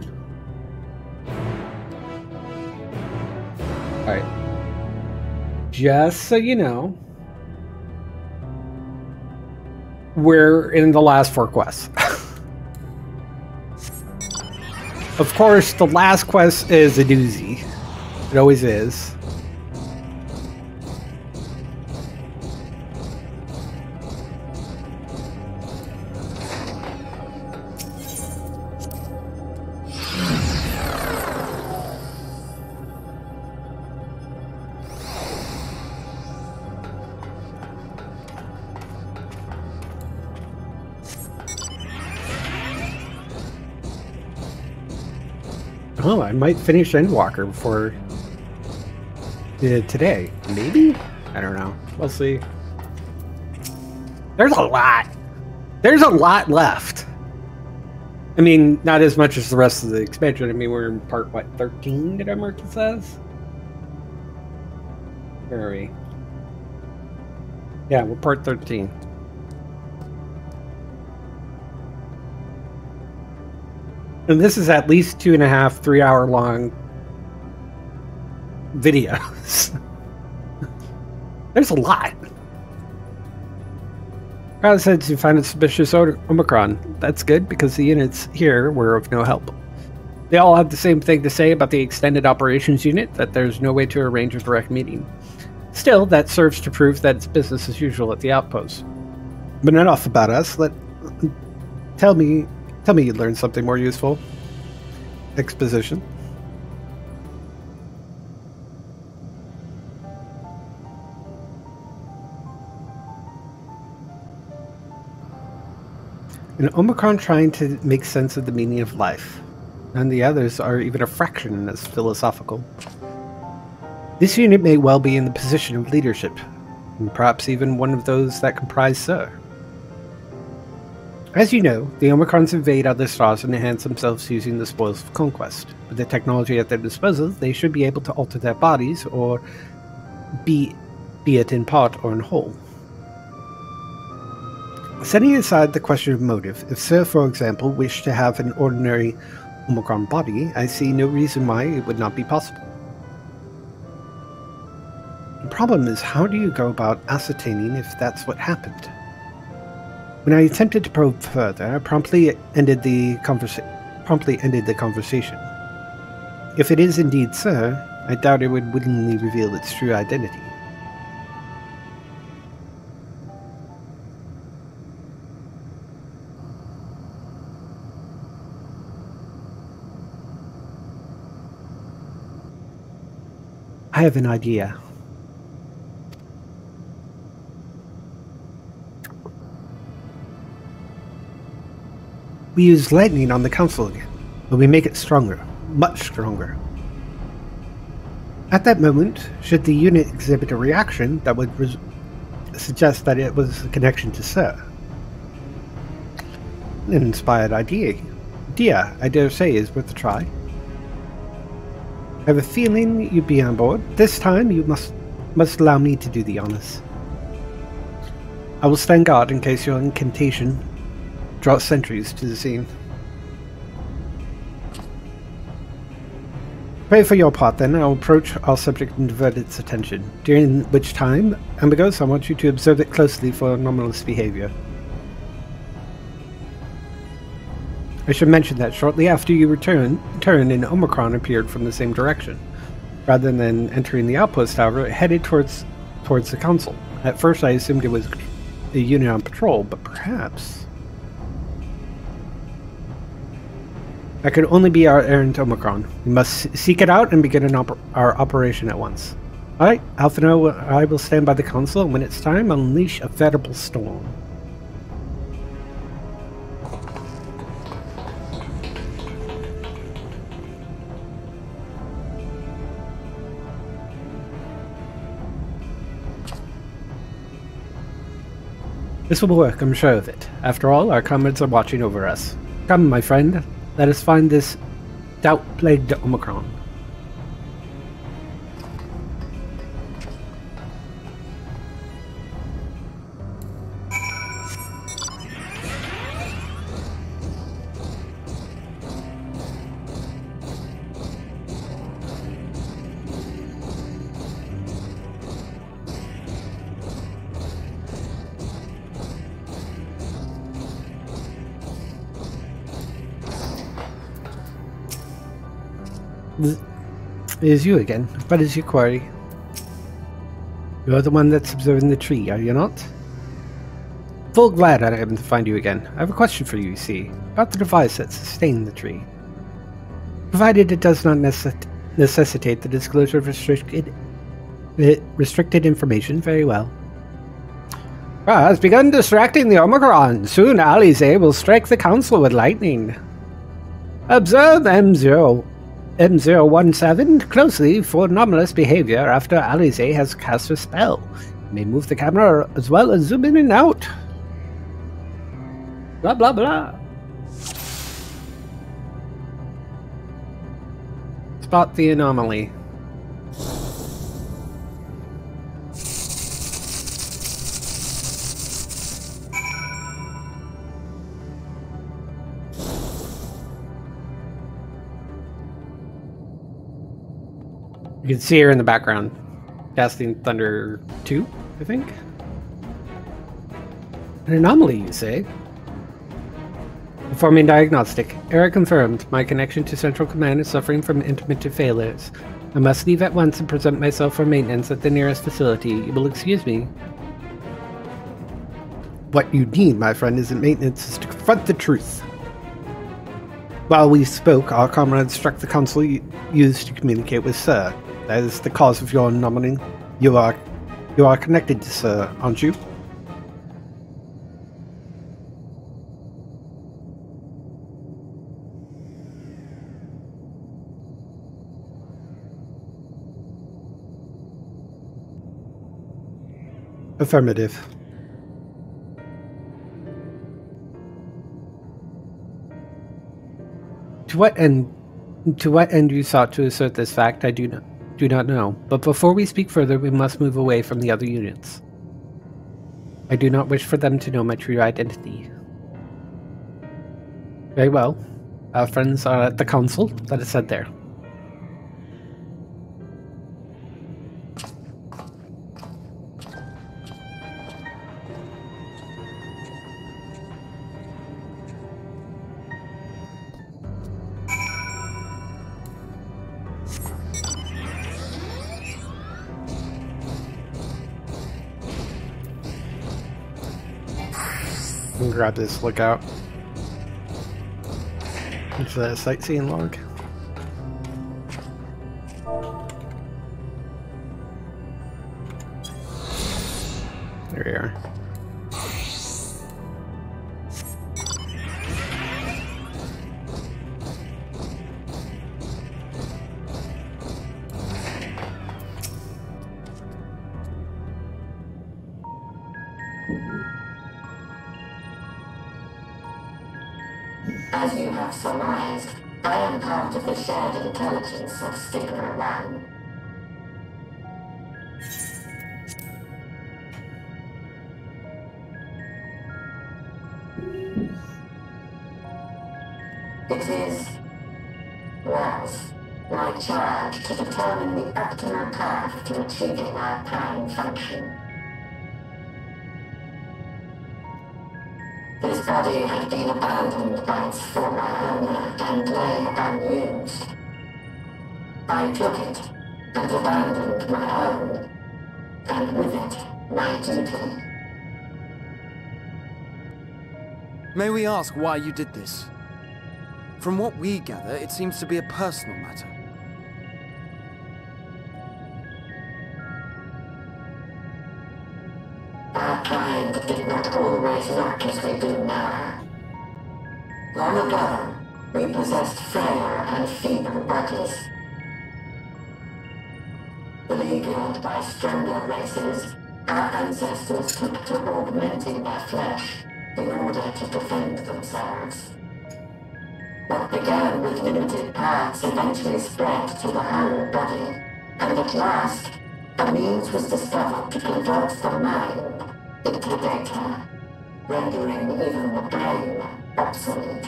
Alright. Just so you know, we're in the last four quests. Of course, the last quest is a doozy. It always is. Oh, I might finish Endwalker before uh, today. Maybe? I don't know. We'll see. There's a lot. There's a lot left. I mean, not as much as the rest of the expansion. I mean, we're in part, what, thirteen, did I mark it says? Where are we? Yeah, we're part thirteen. And this is at least two and a half, three hour long videos. There's a lot. Crowd said to find a suspicious Omicron. That's good because the units here were of no help. They all have the same thing to say about the extended operations unit, that there's no way to arrange a direct meeting. Still, that serves to prove that it's business as usual at the outpost. But enough about us. Let tell me, tell me you learned something more useful. Exposition. An Omicron trying to make sense of the meaning of life, and the others are even a fraction as philosophical. This unit may well be in the position of leadership, and perhaps even one of those that comprise Sir. As you know, the Omicrons invade other stars and enhance themselves using the spoils of conquest. With the technology at their disposal, they should be able to alter their bodies, or be, be it in part or in whole. Setting aside the question of motive, if Sir, for example, wished to have an ordinary Omicron body, I see no reason why it would not be possible. The problem is, how do you go about ascertaining if that's what happened? When I attempted to probe further, I promptly ended the conversa- promptly ended the conversation. If it is indeed Sir, I doubt it would willingly reveal its true identity. I have an idea. We use lightning on the council again, but we make it stronger, much stronger. At that moment, should the unit exhibit a reaction that would res suggest that it was a connection to Sir? An inspired idea. Idea, I dare say, is worth a try. I have a feeling you'd be on board. This time, you must must allow me to do the honors. I will stand guard in case your incantation draws sentries to the scene. Pray for your part, then. I'll approach our subject and divert its attention, during which time, Amigos, I want you to observe it closely for anomalous behavior. I should mention that shortly after you return, turn, an Omicron appeared from the same direction. Rather than entering the outpost, however, it headed towards towards the council. At first I assumed it was a unit on patrol, but perhaps... That could only be our errant Omicron. We must seek it out and begin an op our operation at once. Alright, Alphino, I will stand by the council, and when it's time, I'll unleash a veritable storm. This will work, I'm sure of it. After all, our comrades are watching over us. Come, my friend, let us find this doubt-plagued Omicron. It is you again. What is your query? You're the one that's observing the tree, are you not? Full glad I am to find you again. I have a question for you, you see, about the device that sustained the tree. Provided it does not necess necessitate the disclosure of restricted, uh, restricted information, very well. Ah, has begun distracting the Omicron. Soon Alize will strike the council with lightning. Observe M zero. M zero one seven closely for anomalous behavior after Alize has cast a spell. You may move the camera as well as zoom in and out. Blah blah blah. Spot the anomaly. You can see her in the background, casting Thunder two, I think. An anomaly, you say? Performing diagnostic. Error confirmed. My connection to Central Command is suffering from intermittent failures. I must leave at once and present myself for maintenance at the nearest facility. You will excuse me. What you need, my friend, isn't maintenance, is to confront the truth. While we spoke, our comrade struck the console used to communicate with Sir. That is the cause of your anomaly. You are, you are connected to Sir, aren't you? Affirmative. To what end? To what end you sought to assert this fact, I do not do not know. But before we speak further, we must move away from the other units. I do not wish for them to know my true identity. Very well. Our friends are at the council. Let us head there. Grab this lookout. Into that sightseeing log. There we are. As you have surmised, I am part of the shared intelligence of Stigma One. It is, was, my charge to determine the optimal path to achieving our prime function. His body had been abandoned by its former owner and lay unused. I took it and abandoned my own, and with it, my duty. May we ask why you did this? From what we gather, it seems to be a personal matter. Our kind did not always work as we do now. Long ago, we possessed frail and feeble bodies. Beleaguered by stronger races, our ancestors took to augmenting their flesh in order to defend themselves. What began with limited parts eventually spread to the whole body, and at last, a means was discovered to convert the mind into data, rendering even the brain obsolete.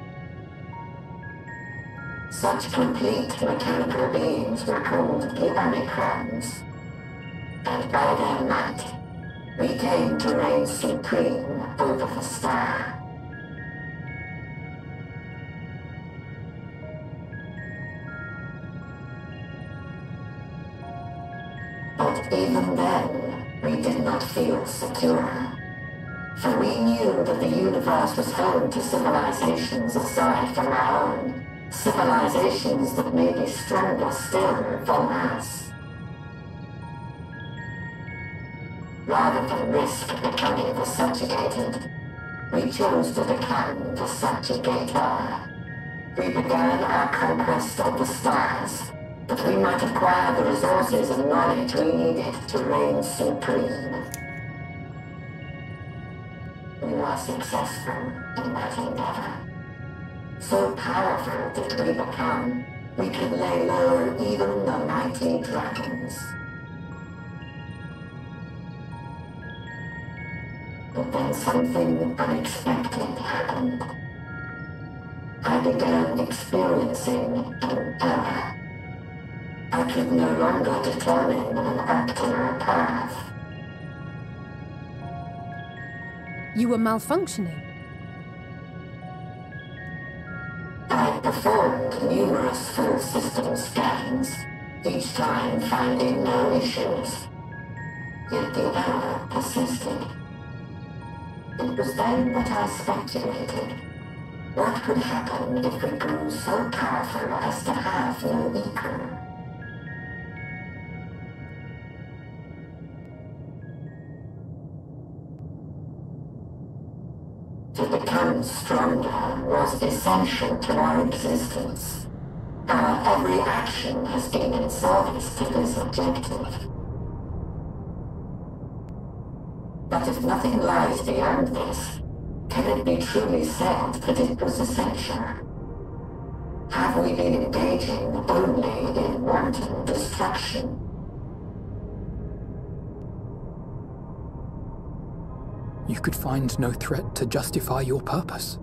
Such complete mechanical beings were called the Omicrons, and by their might, we came to reign supreme over the star. But even then, we did not feel secure. For we knew that the universe was home to civilizations aside from our own. Civilizations that may be stronger still than us. Rather than risk becoming the subjugated, we chose to become the subjugator. We began our conquest of the stars, that we might acquire the resources and knowledge we needed to reign supreme. We were successful in that endeavor. So powerful did we become, we could lay low even the mighty dragons. But then something unexpected happened. I began experiencing an error. I could no longer determine an optimal path. You were malfunctioning. I performed numerous full system scans, each time finding no issues. Yet the error persisted. It was then that I speculated. What could happen if we grew so powerful as to have no equal? To become stronger was essential to our existence. Our every action has been in service to this objective. But if nothing lies beyond this, can it be truly said that it was essential? Have we been engaging only in wanton destruction? You could find no threat to justify your purpose.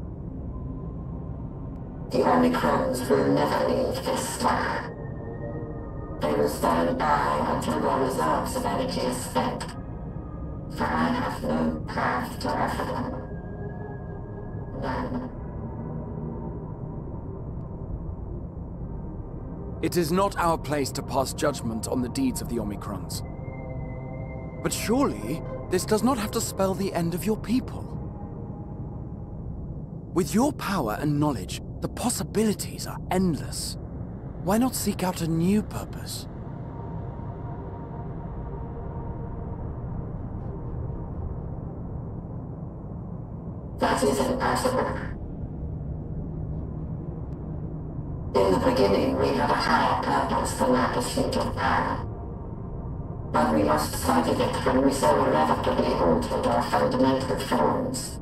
The Omicrons will never leave this star. They will stand by until their reserves of energy is spent. For I have no path to offer them. None. It is not our place to pass judgment on the deeds of the Omicrons. But surely, this does not have to spell the end of your people. With your power and knowledge, the possibilities are endless. Why not seek out a new purpose? That is impossible. In the beginning, we had a higher purpose than our pursuit of power. But we lost sight of it when we so irrevocably altered our fundamental forms.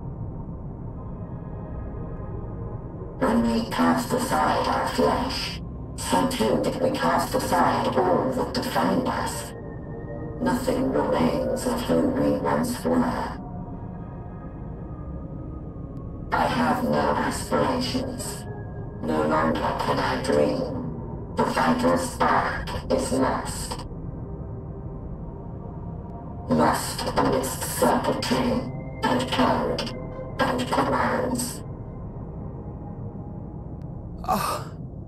When we cast aside our flesh, so too did we cast aside all that defined us. Nothing remains of who we once were. I have no aspirations. No longer can I dream. The vital spark is lost. Lost amidst circuitry and code and commands. Ah.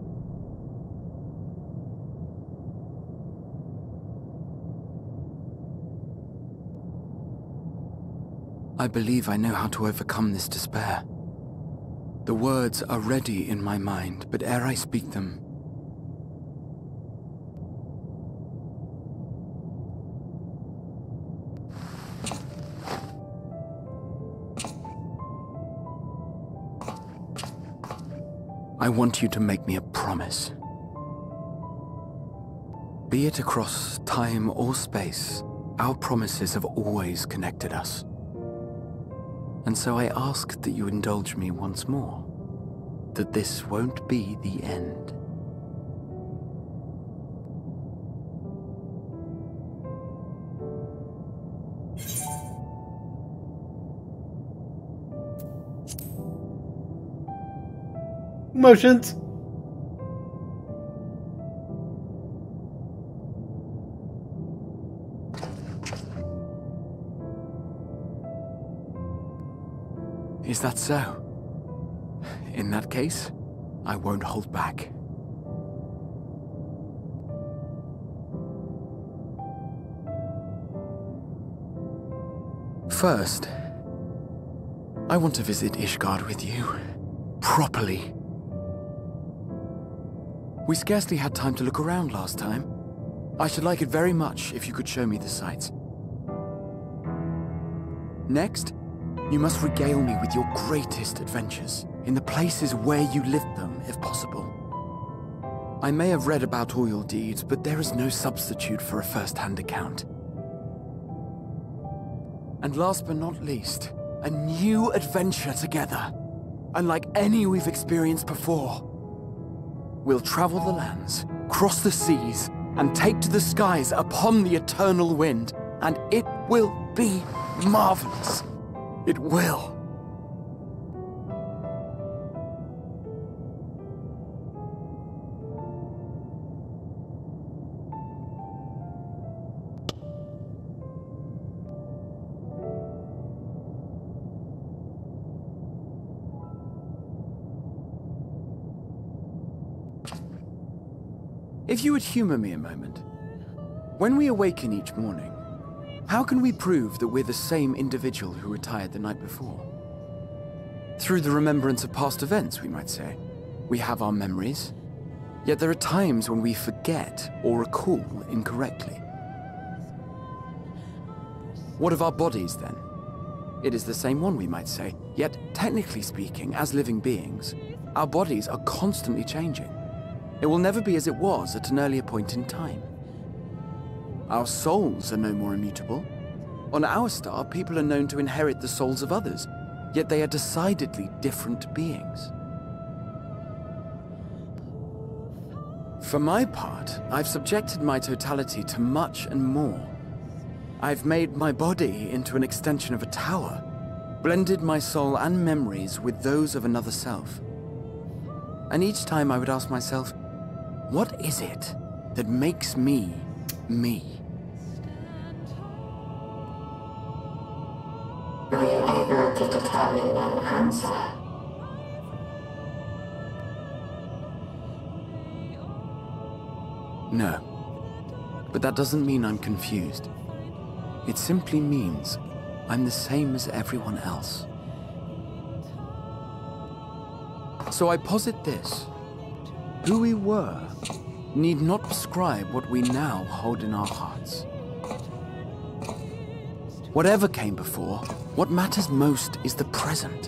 I believe I know how to overcome this despair. The words are ready in my mind, but ere I speak them, I want you to make me a promise. Be it across time or space, our promises have always connected us. And so I ask that you indulge me once more, that this won't be the end. Motions. Is that so? In that case, I won't hold back. First, I want to visit Ishgard with you. Properly. We scarcely had time to look around last time. I should like it very much if you could show me the sights. Next, you must regale me with your greatest adventures, in the places where you lived them, if possible. I may have read about all your deeds, but there is no substitute for a first-hand account. And last but not least, a new adventure together, unlike any we've experienced before. We'll travel the lands, cross the seas, and take to the skies upon the eternal wind, and it will be marvelous. It will. If you would humor me a moment. When we awaken each morning, how can we prove that we're the same individual who retired the night before? Through the remembrance of past events, we might say. We have our memories, yet there are times when we forget or recall incorrectly. What of our bodies, then? It is the same one, we might say, yet technically speaking, as living beings, our bodies are constantly changing. It will never be as it was at an earlier point in time. Our souls are no more immutable. On our star, people are known to inherit the souls of others, yet they are decidedly different beings. For my part, I've subjected my totality to much and more. I've made my body into an extension of a tower, blended my soul and memories with those of another self. And each time I would ask myself, what is it that makes me, me? Were you able to determine an answer? No, but that doesn't mean I'm confused. It simply means I'm the same as everyone else. So I posit this. Who we were need not prescribe what we now hold in our hearts. Whatever came before, what matters most is the present.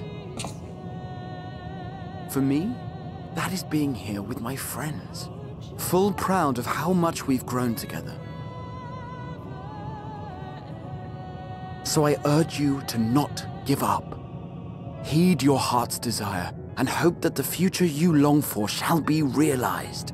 For me, that is being here with my friends, full proud of how much we've grown together. So I urge you to not give up. Heed your heart's desire and hope that the future you long for shall be realized.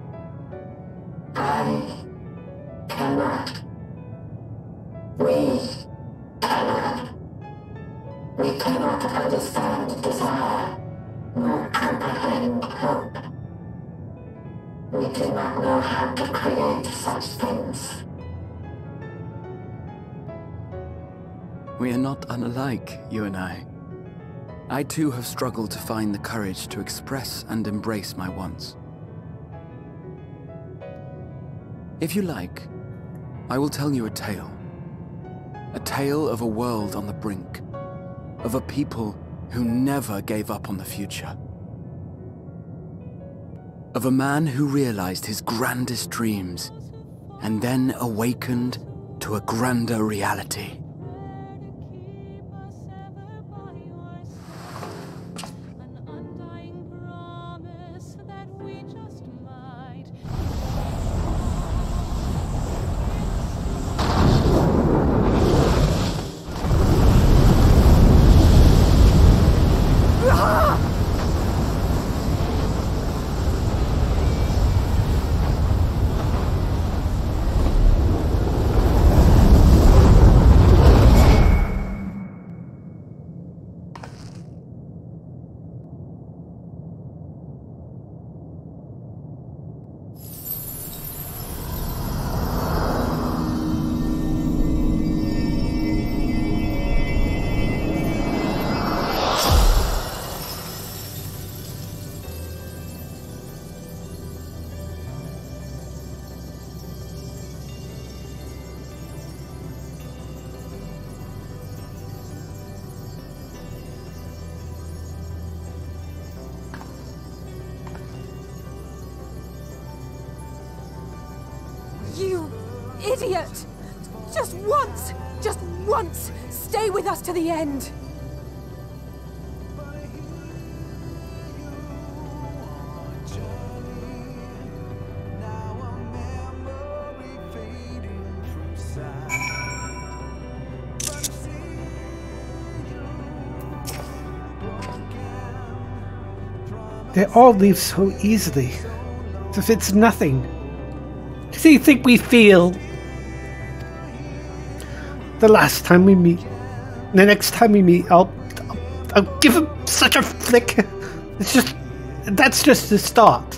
I cannot. We cannot. We cannot understand desire, nor comprehend hope. We do not know how to create such things. We are not unlike, you and I. I too have struggled to find the courage to express and embrace my wants. If you like, I will tell you a tale. A tale of a world on the brink, of a people who never gave up on the future. Of a man who realized his grandest dreams, and then awakened to a grander reality. You idiot! Just once! Just once! Stay with us to the end! They all leave so easily, as if it's nothing. Do you think we feel the last time we meet? The next time we meet, I'll, I'll, I'll give him such a flick. It's just, that's just the start.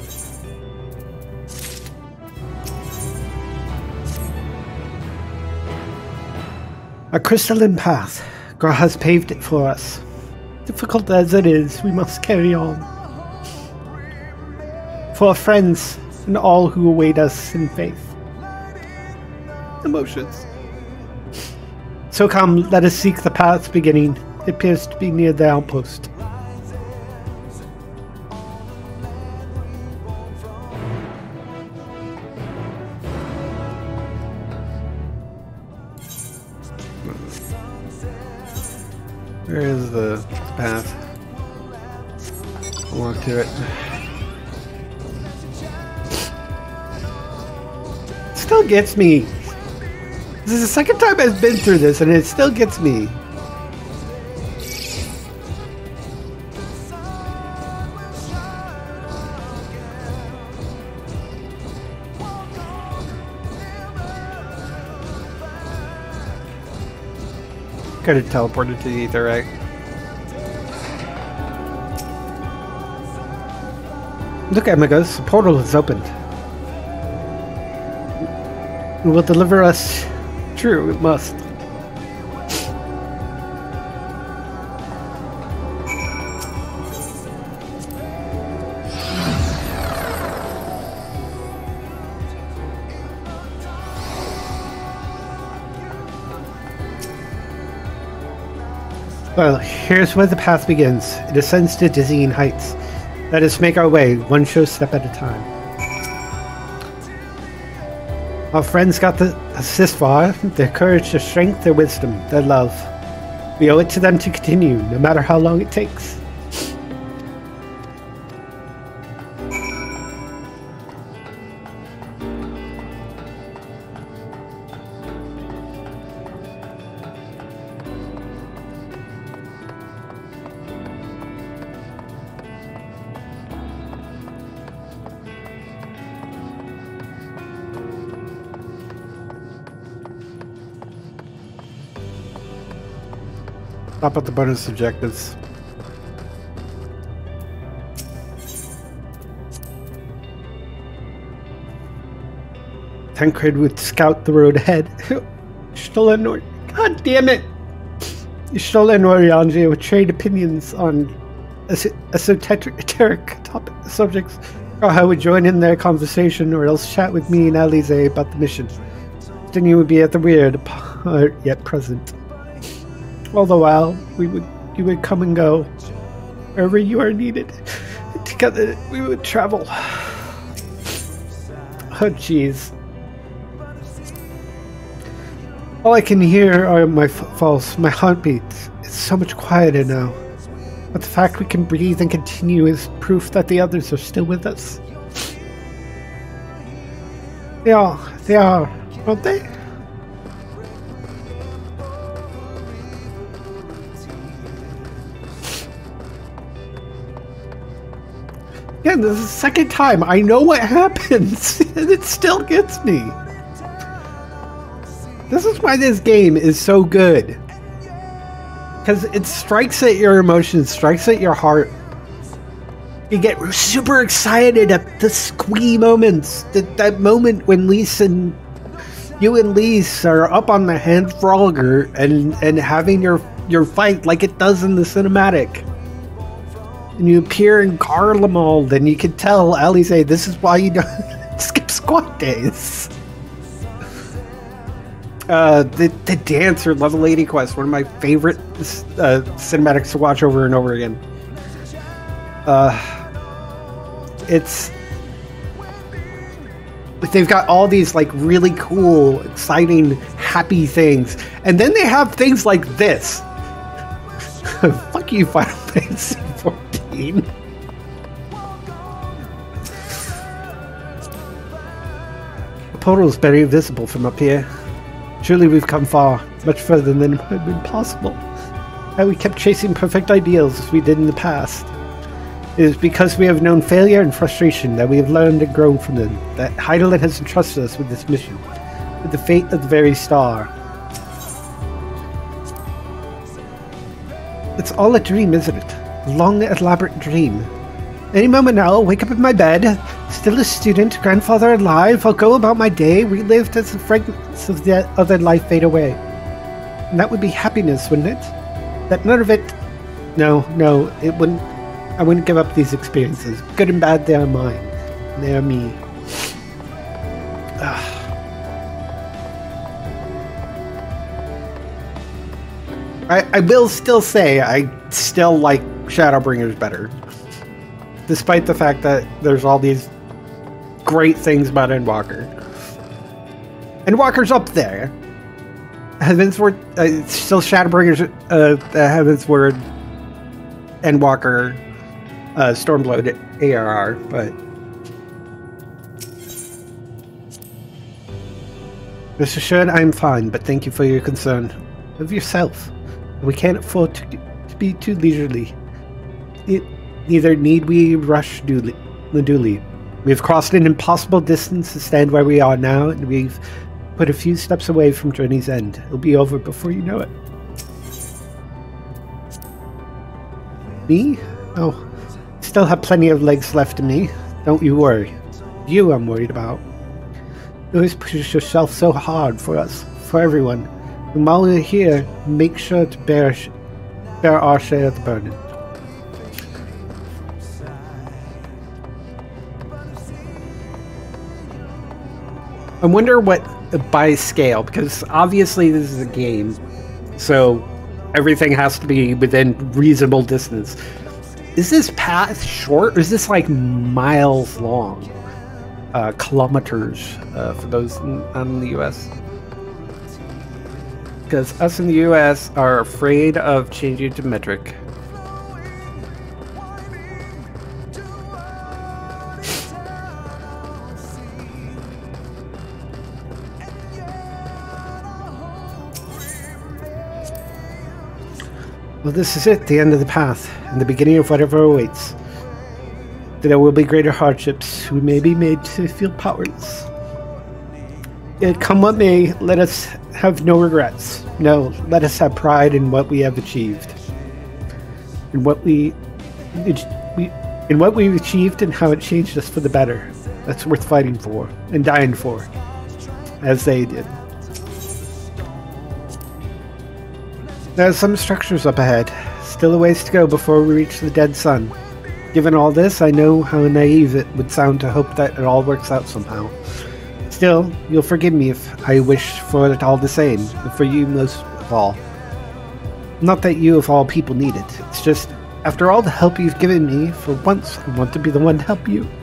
A crystalline path. Gra has paved it for us. Difficult as it is, we must carry on. For our friends and all who await us in faith. Emotions. So come, let us seek the path's beginning. It appears to be near the outpost. Where is the path? I'll walk to it. It still gets me. This is the second time I've been through this and it still gets me. Could have teleported to the ether, right? Look, Amigos, the portal is opened. It will deliver us. True, it must. Well, here's where the path begins. It ascends to dizzying heights. Let us make our way, one sure step at a time. Our friends got the, us this far, their courage, their strength, their wisdom, their love. We owe it to them to continue, no matter how long it takes. Top up the bonus objectives. Tancred would scout the road ahead. Stolen or God damn it! Stolen Oriange would trade opinions on es esoteric topic subjects. Or I would join in their conversation, or else chat with me and Alize about the mission. Then you would be at the weird part yet present. All the while, we would you would come and go wherever you are needed. Together, we would travel. Oh, jeez. All I can hear are my false, my heartbeats. It's so much quieter now. But the fact we can breathe and continue is proof that the others are still with us. They are. They are, aren't they? Again, this is the second time. I know what happens, and it still gets me. This is why this game is so good. Because it strikes at your emotions, strikes at your heart. You get super excited at the squee moments. That, that moment when Lise and you and Lise are up on the hand Frogger and, and having your, your fight like it does in the cinematic. And you appear in Garlemald, and you can tell Alize, this is why you don't skip squad days. Uh, the, the Dancer Level eighty quest, one of my favorite uh, cinematics to watch over and over again. Uh, it's... They've got all these, like, really cool, exciting, happy things. And then they have things like this. Fuck you, Final Fantasy fourteen. The portal is very visible from up here. Surely we've come far, much further than had been possible. How we kept chasing perfect ideals as we did in the past. It is because we have known failure and frustration that we have learned and grown from them, that Hydaelyn has entrusted us with this mission, with the fate of the very star. It's all a dream, isn't it? A long, elaborate dream. Any moment now, I'll wake up in my bed, still a student, grandfather alive, I'll go about my day, relived as the fragments of the other life fade away. And that would be happiness, wouldn't it? That none of it... No, no, it wouldn't... I wouldn't give up these experiences. Good and bad, they are mine. They are me. I, I will still say I still like Shadowbringers better. Despite the fact that there's all these great things about Endwalker. Endwalker's up there. Heavensward, uh, it's still Shadowbringers, uh, Heavensward, Endwalker, uh, Stormblood A R R, but Mister Sherd, I'm fine, but thank you for your concern of yourself. We can't afford to, to be too leisurely. It, neither need we rush Leduli. We've crossed an impossible distance to stand where we are now, and we've put a few steps away from journey's end. It'll be over before you know it. Me? Oh, still have plenty of legs left in me. Don't you worry. You I'm worried about. You always push yourself so hard for us, for everyone. And while we're here, make sure to bear, bear our share of the burden. I wonder what by scale, because obviously this is a game, so everything has to be within reasonable distance. Is this path short, or is this like miles long? Uh, kilometers uh, for those in, in the U S Because us in the U S are afraid of changing to metric. Well, this is it, the end of the path, and the beginning of whatever awaits. There will be greater hardships. We may be made to feel powerless. Yet come what may, let us have no regrets. No, let us have pride in what we have achieved. In what we, we in what we've achieved and how it changed us for the better. That's worth fighting for and dying for, as they did. There's some structures up ahead. Still a ways to go before we reach the dead sun. Given all this, I know how naive it would sound to hope that it all works out somehow. Still, you'll forgive me if I wish for it all the same, and for you most of all. Not that you of all people need it. It's just, after all the help you've given me, for once I want to be the one to help you.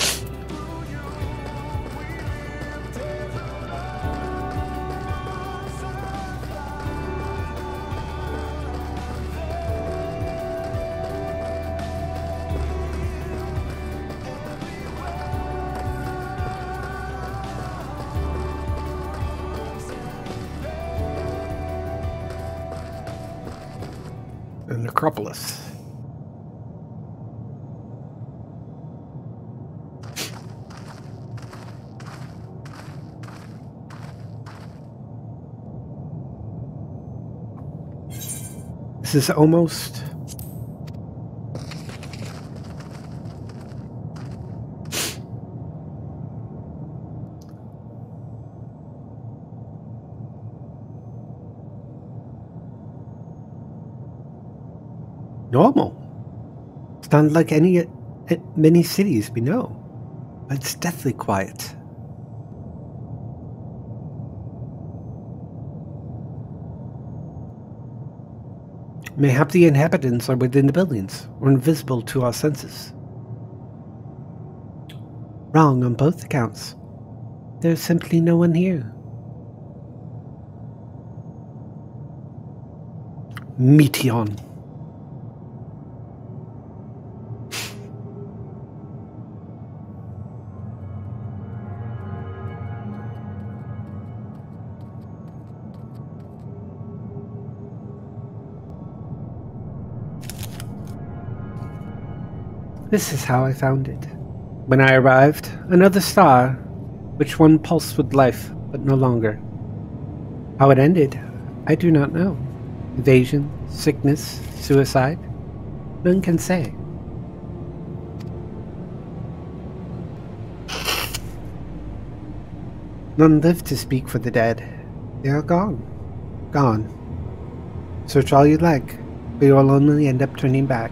Necropolis. This is almost normal. It's not like any uh, many cities we know, but it's deathly quiet. Mayhap the inhabitants are within the buildings, or invisible to our senses. Wrong on both accounts. There's simply no one here. Meteion. This is how I found it. When I arrived, another star, which one pulsed with life, but no longer. How it ended, I do not know. Invasion, sickness, suicide? None can say. None live to speak for the dead. They are gone. Gone. Search all you like, but you will only end up turning back.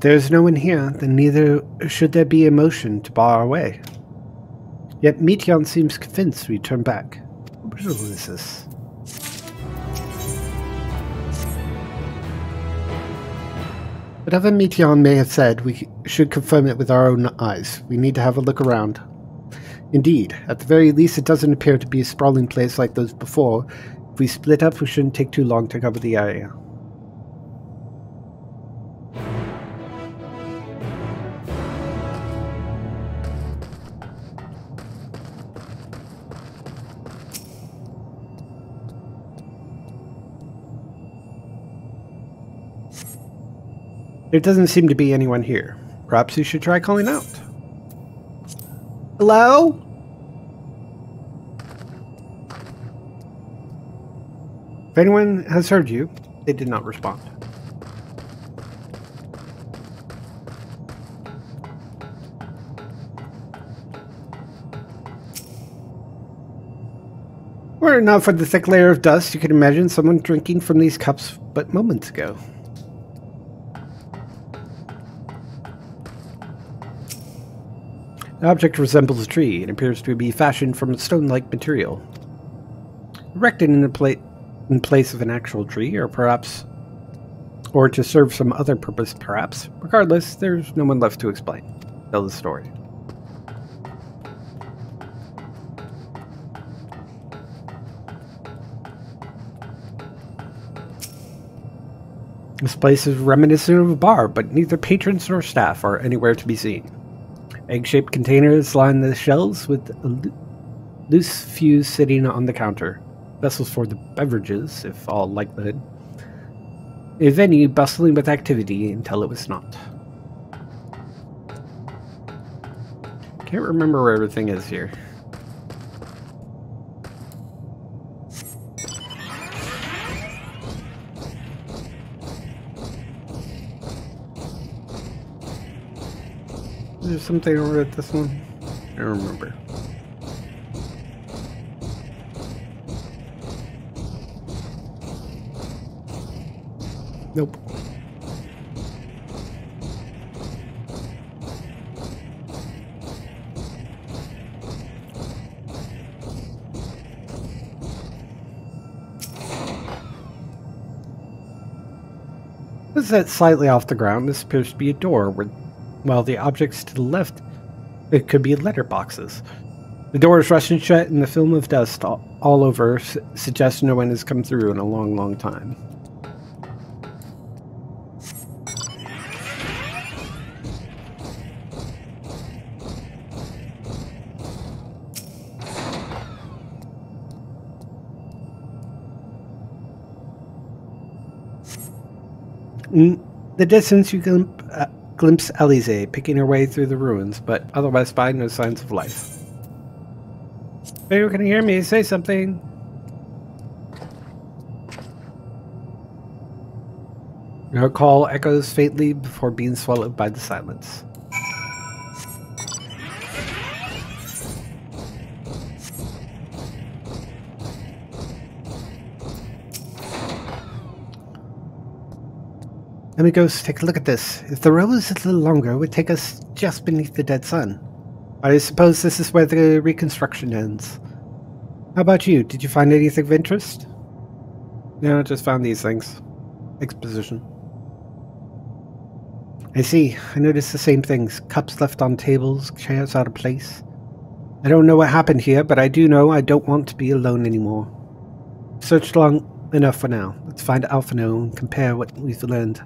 there's no one here, then neither should there be a motion to bar our way. Yet Meteion seems convinced we turn back. What is this? Whatever Meteion may have said, we should confirm it with our own eyes. We need to have a look around. Indeed, at the very least it doesn't appear to be a sprawling place like those before. If we split up, we shouldn't take too long to cover the area. There doesn't seem to be anyone here. Perhaps you should try calling out. Hello? If anyone has heard you, they did not respond. Were it not for the thick layer of dust, you could imagine someone drinking from these cups but moments ago. The object resembles a tree and appears to be fashioned from a stone-like material. Erected in, a pla in place of an actual tree, or perhaps, or to serve some other purpose, perhaps. Regardless, there's no one left to explain. Tell the story. This place is reminiscent of a bar, but neither patrons nor staff are anywhere to be seen. Egg-shaped containers line the shelves with a loose fuse sitting on the counter. Vessels for the beverages, if all likelihood. A venue bustling with activity until it was not. Can't remember where everything is here. Is there something over at this one? I don't remember. Nope. This is slightly off the ground. This appears to be a door where, while the objects to the left, it could be letterboxes. The door is rushing shut and the film of dust all, all over su suggests no one has come through in a long, long time. In the distance, you can uh, glimpse Alize picking her way through the ruins, but otherwise find no signs of life. Hey, you can hear me? Say something. Her call echoes faintly before being swallowed by the silence. Let me go take a look at this. If the road is a little longer, it would take us just beneath the dead sun. I suppose this is where the reconstruction ends. How about you? Did you find anything of interest? No, I just found these things. Exposition. I see. I noticed the same things. Cups left on tables, chairs out of place. I don't know what happened here, but I do know I don't want to be alone anymore. Searched long enough for now. Let's find Alphinaud and compare what we've learned.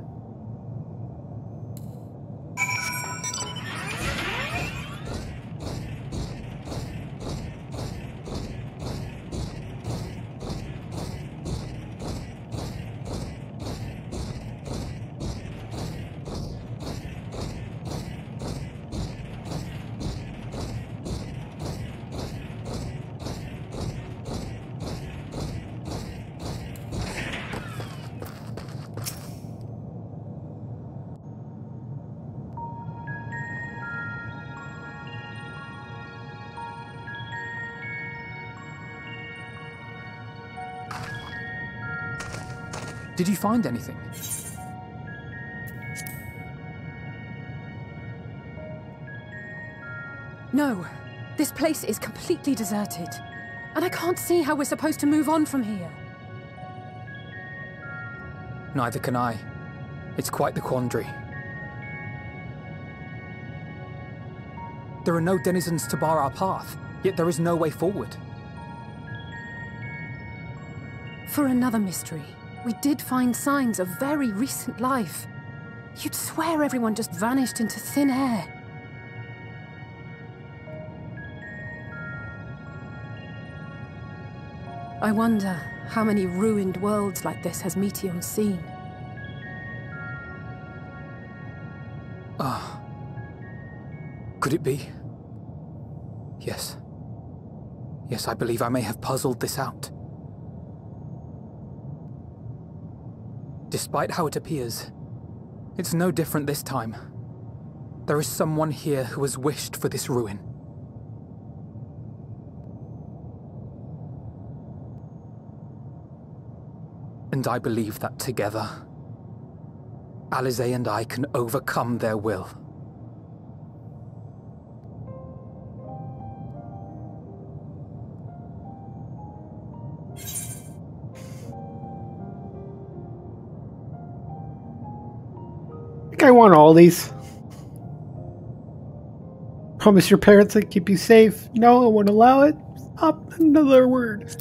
Did you find anything? No. This place is completely deserted. And I can't see how we're supposed to move on from here. Neither can I. It's quite the quandary. There are no denizens to bar our path, yet there is no way forward. For another mystery, we did find signs of very recent life. You'd swear everyone just vanished into thin air. I wonder how many ruined worlds like this has Meteion seen. Ah. Could it be? Yes. Yes, I believe I may have puzzled this out. Despite how it appears, it's no different this time. There is someone here who has wished for this ruin. And I believe that together, Alisaie and I can overcome their will. I think I want all these. Promise your parents I keep you safe. No, I won't allow it. Not another word.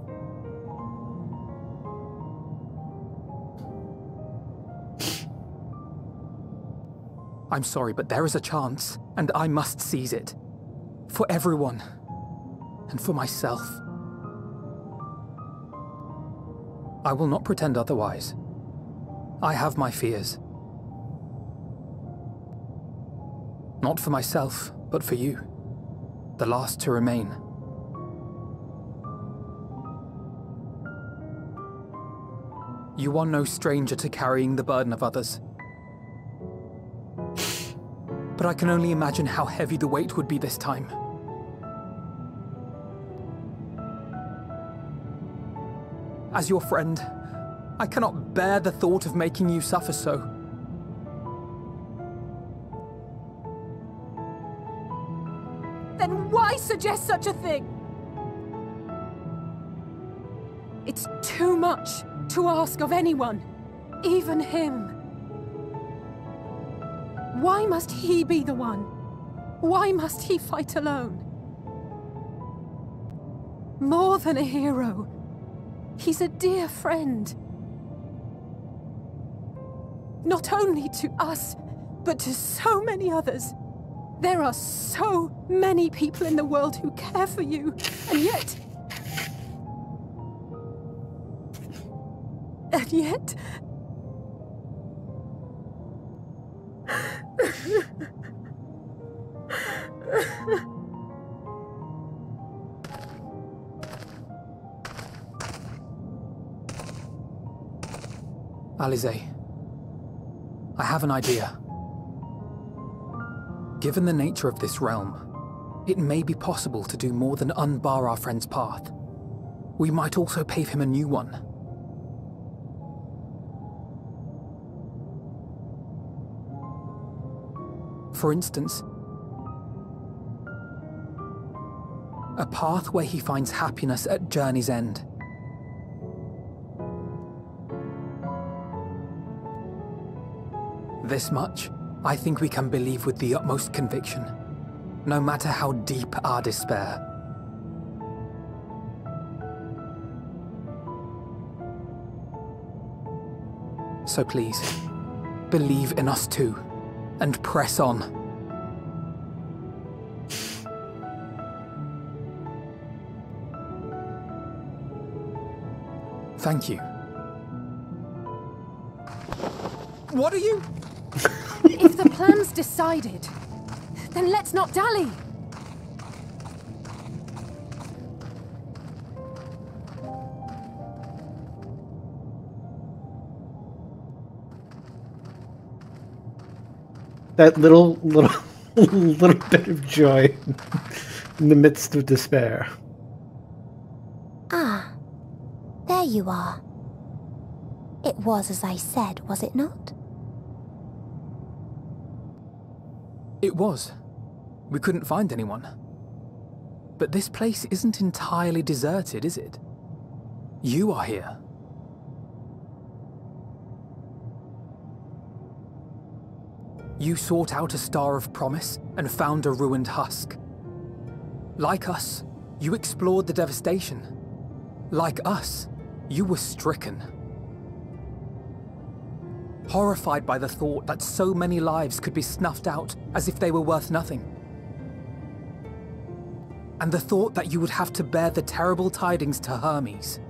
I'm sorry, but there is a chance, and I must seize it. For everyone. And for myself. I will not pretend otherwise. I have my fears. Not for myself, but for you. The last to remain. You are no stranger to carrying the burden of others. But I can only imagine how heavy the weight would be this time. As your friend, I cannot bear the thought of making you suffer so. Then why suggest such a thing? It's too much to ask of anyone, even him. Why must he be the one? Why must he fight alone? More than a hero, he's a dear friend. Not only to us, but to so many others. There are so many people in the world who care for you, and yet... And yet... Alisaie, I have an idea. Given the nature of this realm, it may be possible to do more than unbar our friend's path. We might also pave him a new one. For instance, a path where he finds happiness at journey's end. This much, I think we can believe with the utmost conviction, no matter how deep our despair. So please, believe in us too, and press on. Thank you. What are you? If the plan's decided, then let's not dally. That little, little, little bit of joy in the midst of despair. Ah, there you are. It was as I said, was it not? It was. We couldn't find anyone. But this place isn't entirely deserted, is it? You are here. You sought out a Star of Promise and found a ruined husk. Like us, you explored the devastation. Like us, you were stricken. Horrified by the thought that so many lives could be snuffed out as if they were worth nothing. And the thought that you would have to bear the terrible tidings to Hermes.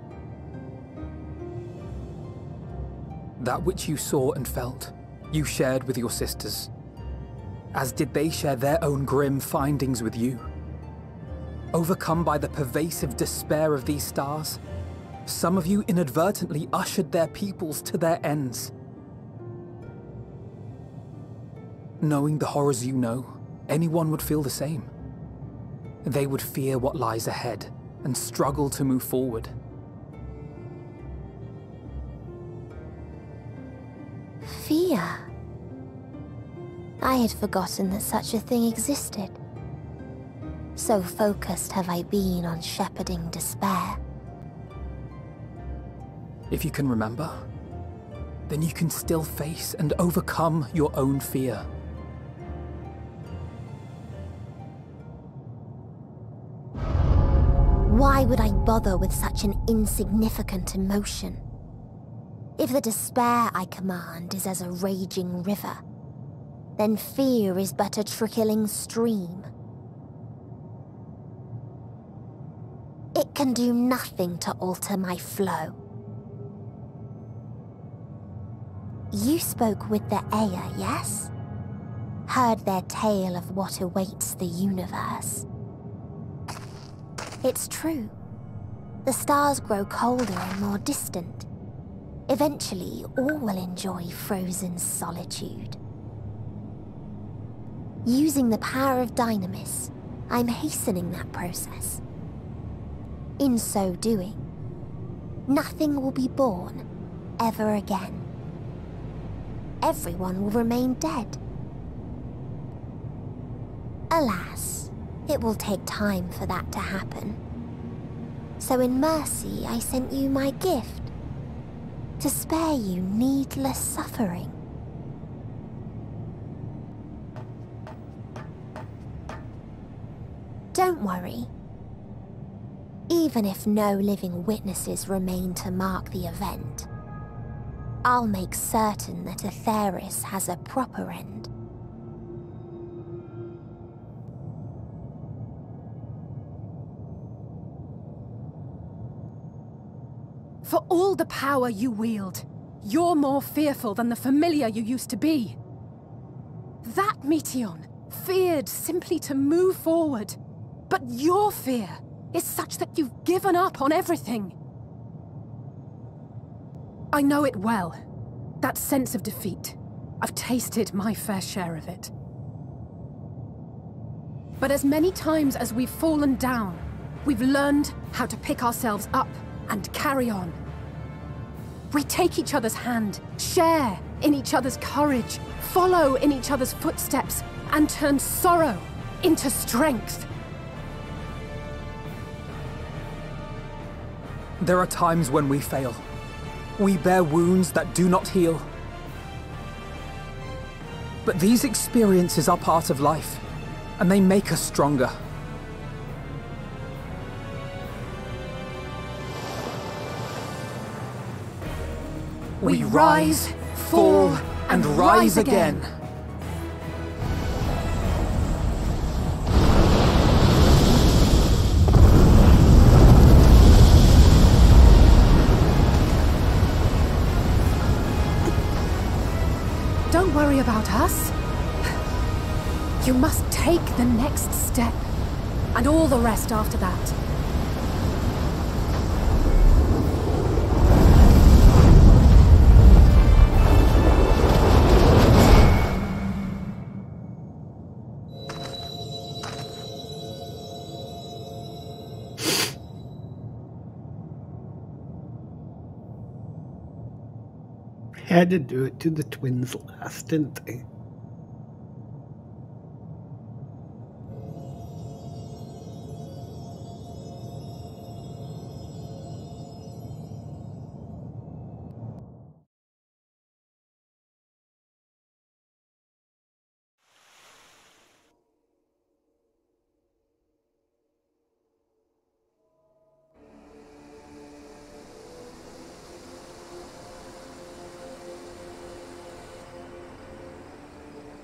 That which you saw and felt, you shared with your sisters, as did they share their own grim findings with you. Overcome by the pervasive despair of these stars, some of you inadvertently ushered their peoples to their ends. Knowing the horrors you know, anyone would feel the same. They would fear what lies ahead and struggle to move forward. Fear? I had forgotten that such a thing existed. So focused have I been on shepherding despair. If you can remember, then you can still face and overcome your own fear. Why would I bother with such an insignificant emotion? If the despair I command is as a raging river, then fear is but a trickling stream. It can do nothing to alter my flow. You spoke with the Aya, yes? Heard their tale of what awaits the universe. It's true. The stars grow colder and more distant. Eventually, all will enjoy frozen solitude. Using the power of Dynamis, I'm hastening that process. In so doing, nothing will be born ever again. Everyone will remain dead. Alas, it will take time for that to happen. So in mercy, I sent you my gift, to spare you needless suffering. Don't worry. Even if no living witnesses remain to mark the event, I'll make certain that Atheris has a proper end. For all the power you wield, you're more fearful than the familiar you used to be. That Meteion feared simply to move forward, but your fear is such that you've given up on everything. I know it well, that sense of defeat. I've tasted my fair share of it. But as many times as we've fallen down, we've learned how to pick ourselves up and carry on. We take each other's hand, share in each other's courage, follow in each other's footsteps, and turn sorrow into strength. There are times when we fail. We bear wounds that do not heal. But these experiences are part of life, and they make us stronger. We rise, fall, and rise again. Don't worry about us. You must take the next step, and all the rest after that. Had to do it to the twins last, didn't they?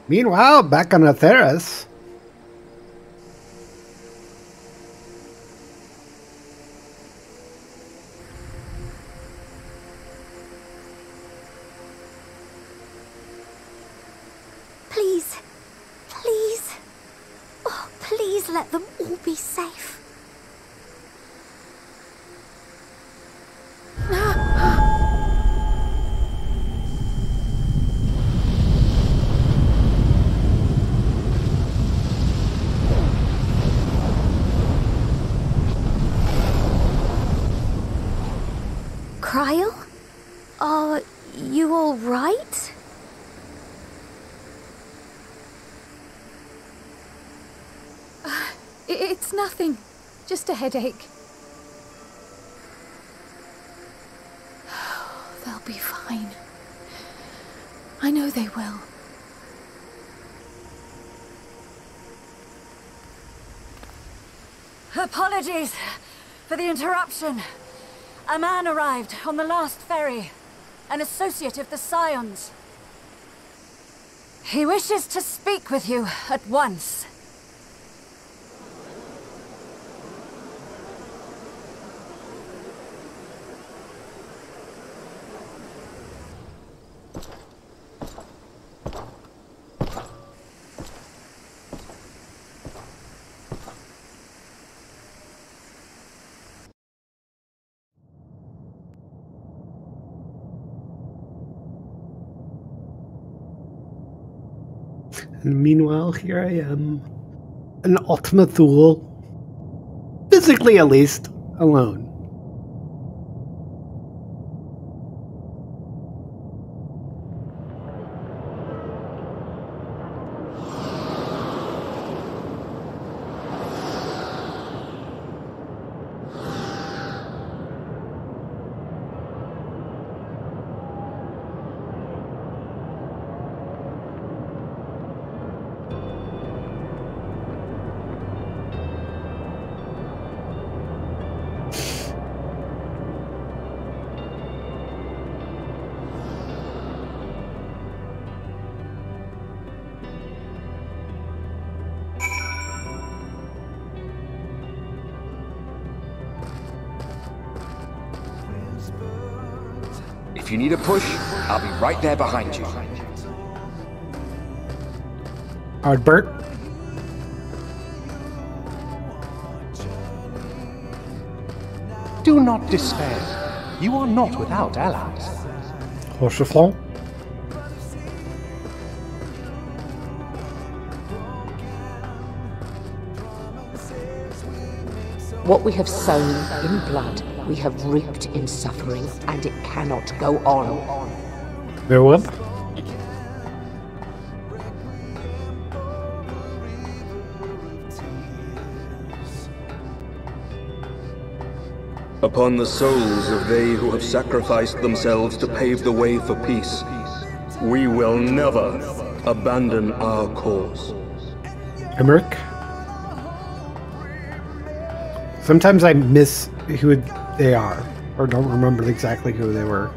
Meanwhile, back on Atheras. Please, please, oh, please let them all be safe. Cryle? Are you all right? Uh, it's nothing. Just a headache. They'll be fine. I know they will. Apologies for the interruption. A man arrived on the last ferry, an associate of the Scions. He wishes to speak with you at once. And meanwhile, here I am, an Ultima Thule, physically at least, alone. If you need a push, I'll be right there behind you. Ardbert. Do not despair. You are not without allies. Rochefort. What we have sown in blood, we have reaped in suffering, and it cannot go on. Merwin. Upon the souls of they who have sacrificed themselves to pave the way for peace, we will never abandon our cause. Emmerich. Sometimes I miss who they are, or don't remember exactly who they were.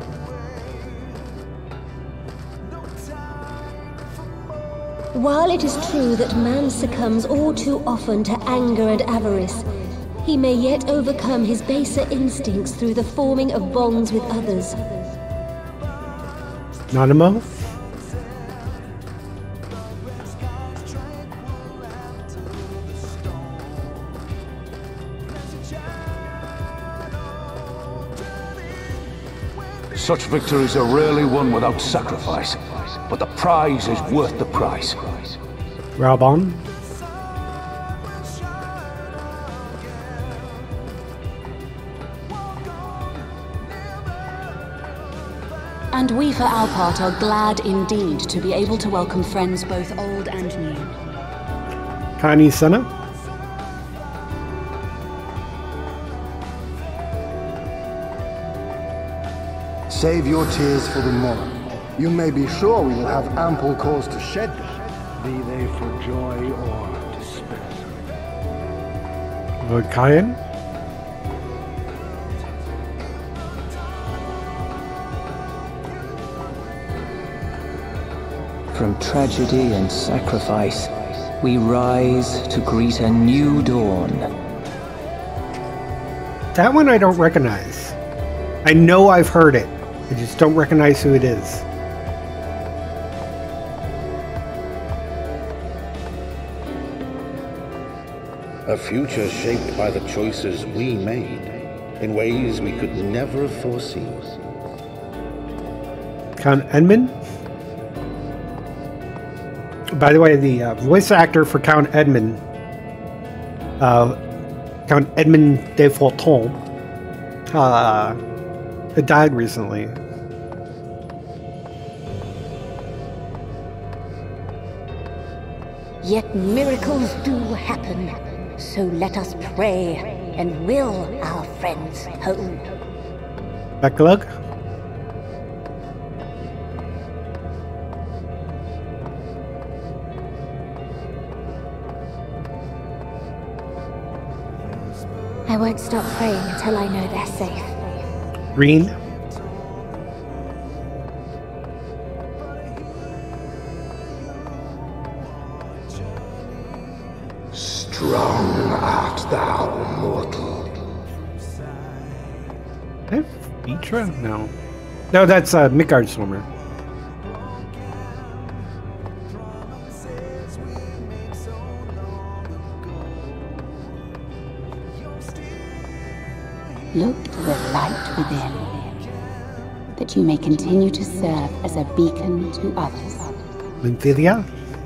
While it is true that man succumbs all too often to anger and avarice, he may yet overcome his baser instincts through the forming of bonds with others. Nanimo? Such victories are rarely won without sacrifice, but the prize is worth the price. Raubon? And we for our part are glad indeed to be able to welcome friends both old and new. Kani Senna? Save your tears for the morrow. You may be sure we will have ample cause to shed them, be they for joy or despair. Vulcain? From tragedy and sacrifice, we rise to greet a new dawn. That one I don't recognize. I know I've heard it. I just don't recognize who it is. A future shaped by the choices we made, in ways we could never have foreseen. Count Edmund? By the way, the uh, voice actor for Count Edmund, uh, Count Edmund de Fulton, uh, died recently. Yet miracles do happen. So let us pray and will our friends home. Backlog? I won't stop praying until I know they're safe. Green? Strong art thou, mortal. Hey, Mitra? No. No, that's uh, Midgard Swimmer. Look to the light within, that you may continue to serve as a beacon to others. Lymphidia?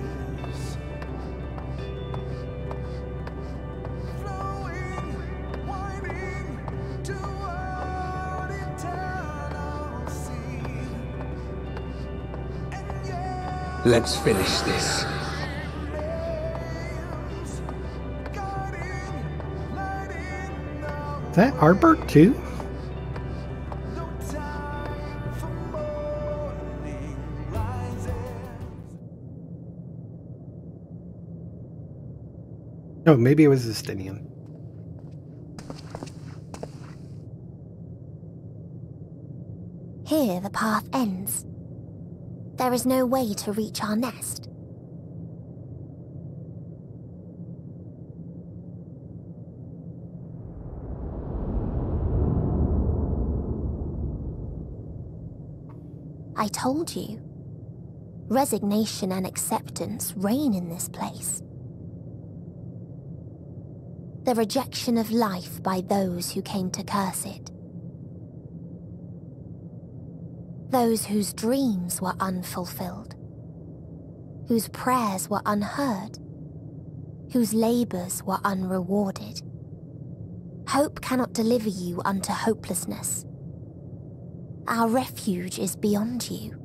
Let's finish this. Is that Arbert too? No, maybe it was Justinian. Here the path ends. There is no way to reach our nest. I told you. Resignation and acceptance reign in this place. The rejection of life by those who came to curse it. Those whose dreams were unfulfilled, whose prayers were unheard, whose labors were unrewarded. Hope cannot deliver you unto hopelessness. Our refuge is beyond you.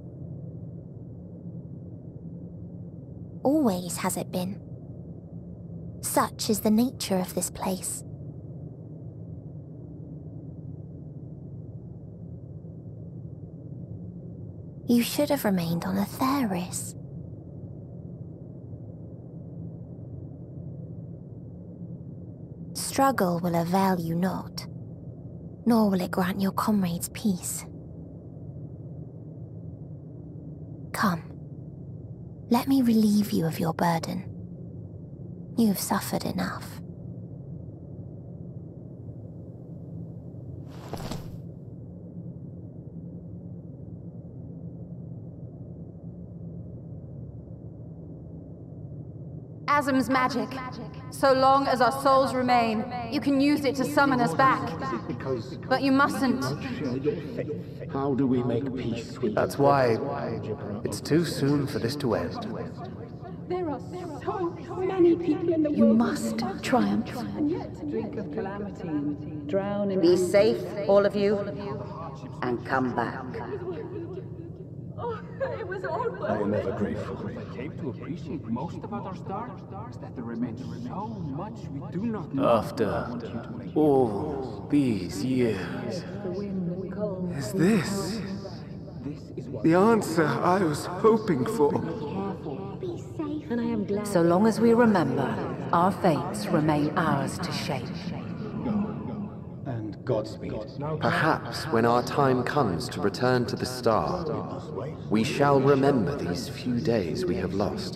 Always has it been. Such is the nature of this place. You should have remained on Etheirys. Struggle will avail you not, nor will it grant your comrades peace. Come, let me relieve you of your burden. You have suffered enough. Azim's magic. So long as our souls remain, you can use it to summon us back. But you mustn't. How do we make peace with That's why it's too soon for this to end. There are so many people in the world. You must triumph. Drink of calamity and drown in... Be safe, all of you, and come back. Oh, it was all worth I am ever grateful. I came to appreciate most about our star is that there remains so much we do not know. After all these years, is this the answer I was hoping for? So long as we remember, our fates remain ours to shape. And Godspeed. Perhaps when our time comes to return to the star, we shall remember these few days we have lost.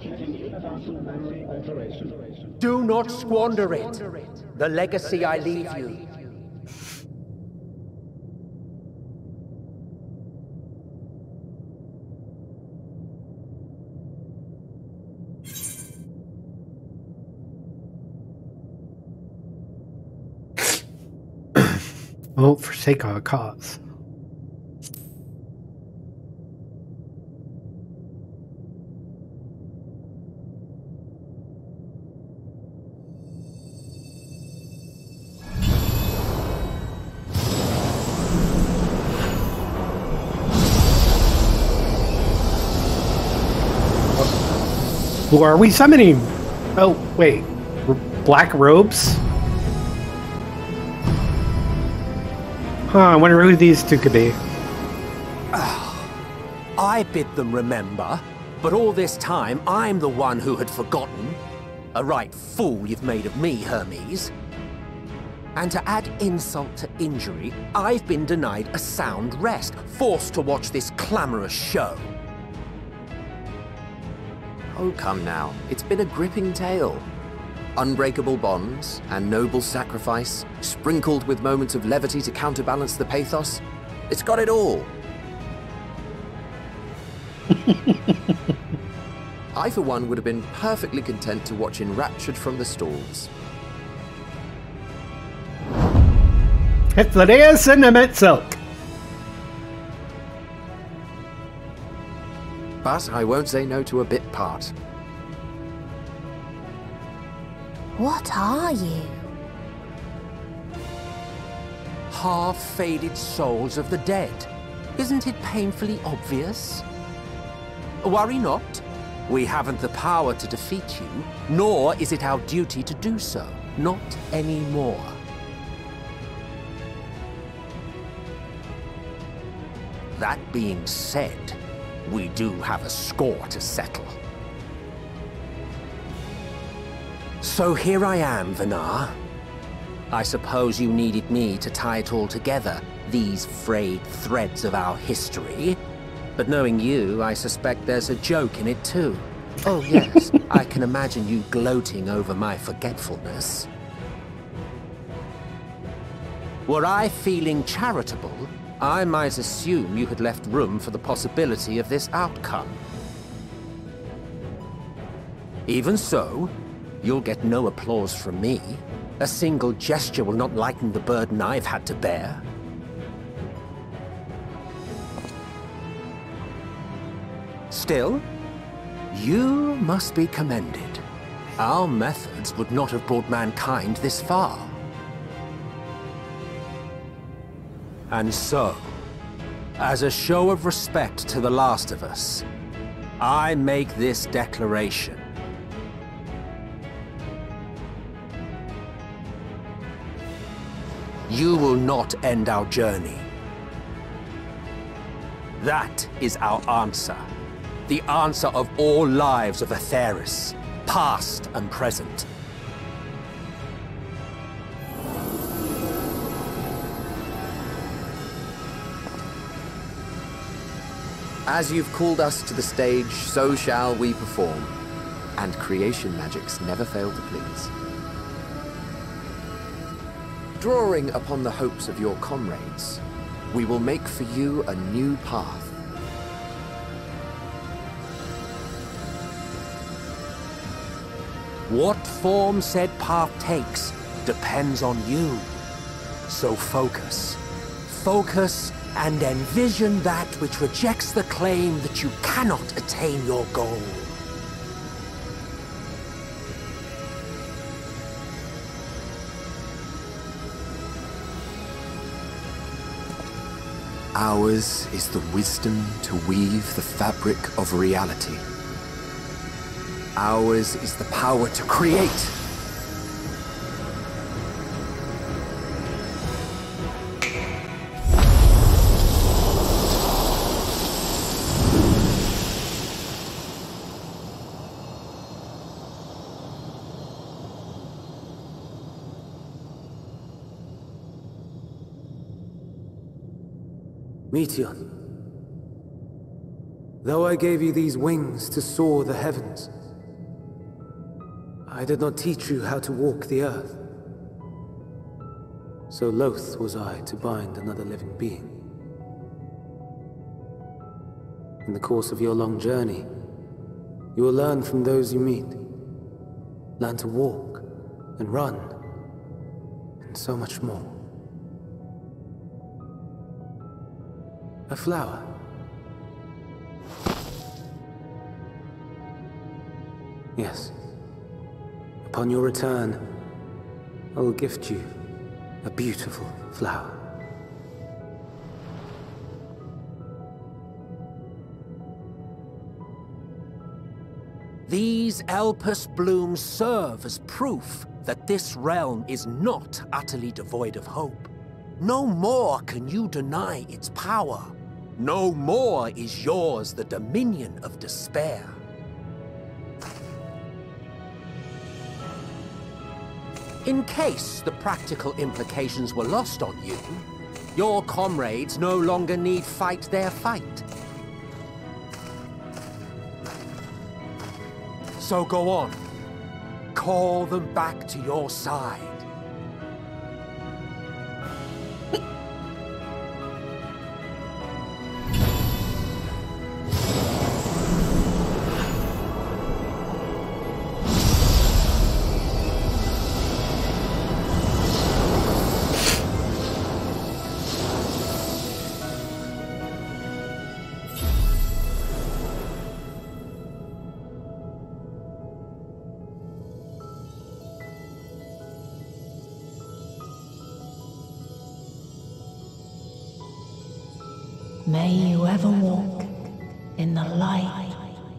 Do not squander it. The legacy I leave you. Won't forsake our cause. Who are we summoning? Oh, wait. R- black robes? Huh, I wonder who these two could be. I bid them remember, but all this time I'm the one who had forgotten. A right fool you've made of me, Hermes. And to add insult to injury, I've been denied a sound rest, forced to watch this clamorous show. Oh, come now. It's been a gripping tale. Unbreakable bonds and noble sacrifice, sprinkled with moments of levity to counterbalance the pathos. It's got it all. I, for one, would have been perfectly content to watch enraptured from the stalls. It's Lydia Cinnamon Silk. But I won't say no to a bit part. What are you? Half-faded souls of the dead. Isn't it painfully obvious? Worry not. We haven't the power to defeat you, nor is it our duty to do so. Not anymore. That being said, we do have a score to settle. So here I am, Venar. I suppose you needed me to tie it all together, these frayed threads of our history. But knowing you, I suspect there's a joke in it too. Oh yes, I can imagine you gloating over my forgetfulness. Were I feeling charitable, I might assume you had left room for the possibility of this outcome. Even so, you'll get no applause from me. A single gesture will not lighten the burden I've had to bear. Still, you must be commended. Our methods would not have brought mankind this far. And so, as a show of respect to the last of us, I make this declaration. You will not end our journey. That is our answer. The answer of all lives of Atheris, past and present. As you've called us to the stage, so shall we perform. And creation magics never fail to please. Drawing upon the hopes of your comrades, we will make for you a new path. What form said path takes depends on you. So focus. Focus and envision that which rejects the claim that you cannot attain your goal. Ours is the wisdom to weave the fabric of reality. Ours is the power to create. Meteion, though I gave you these wings to soar the heavens, I did not teach you how to walk the earth. So loath was I to bind another living being. In the course of your long journey, you will learn from those you meet. Learn to walk and run, and so much more. A flower. Yes. Upon your return, I will gift you a beautiful flower. These Elpis blooms serve as proof that this realm is not utterly devoid of hope. No more can you deny its power. No more is yours the dominion of despair. In case the practical implications were lost on you, your comrades no longer need fight their fight. So go on. Call them back to your side. May you ever walk in the light.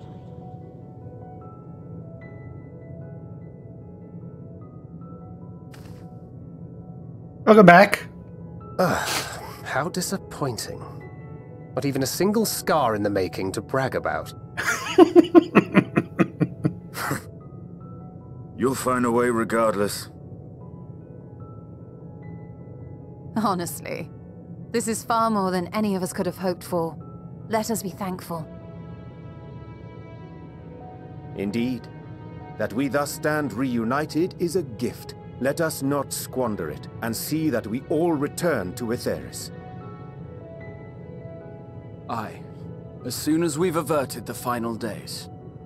Welcome back. Ugh, how disappointing. Not even a single scar in the making to brag about. You'll find a way regardless. Honestly, this is far more than any of us could have hoped for. Let us be thankful. Indeed. That we thus stand reunited is a gift. Let us not squander it, and see that we all return to Etheirys. Aye. As soon as we've averted the final days.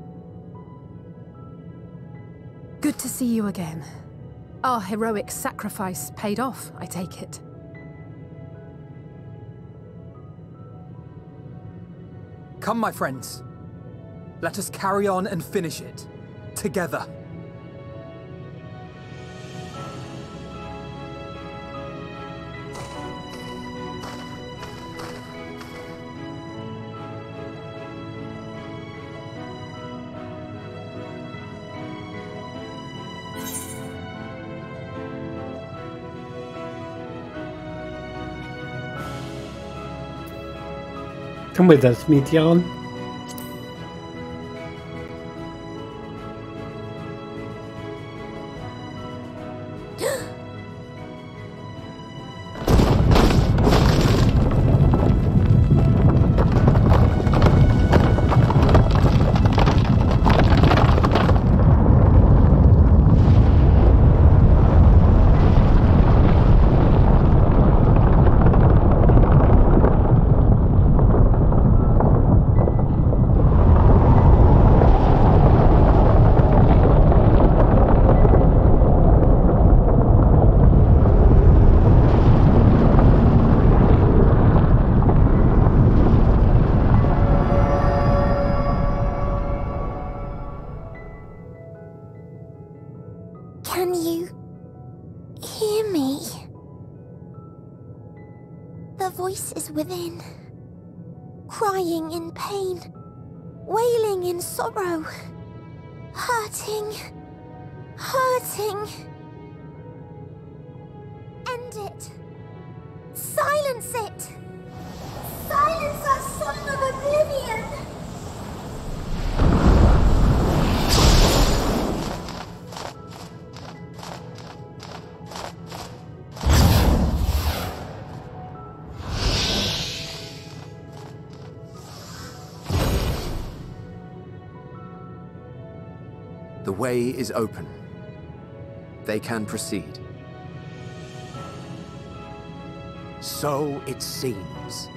Good to see you again. Our heroic sacrifice paid off, I take it. Come, my friends. Let us carry on and finish it. Together. Come with us, Meteion. Can you hear me? The voice is within, crying in pain, wailing in sorrow, hurting, hurting. End it. Silence it. Silence our song of oblivion. way is open. They can proceed. So it seems.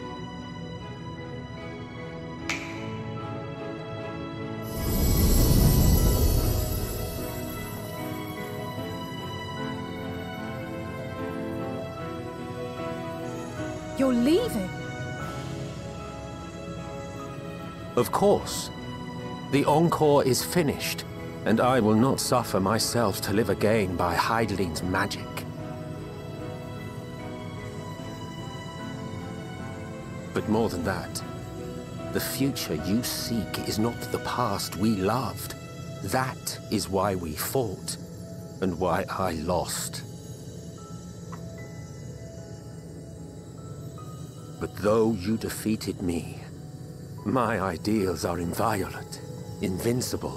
You're leaving? Of course. The Encore is finished, and I will not suffer myself to live again by Hydaelyn's magic. But more than that, the future you seek is not the past we loved. That is why we fought, and why I lost. But though you defeated me, my ideals are inviolate, invincible.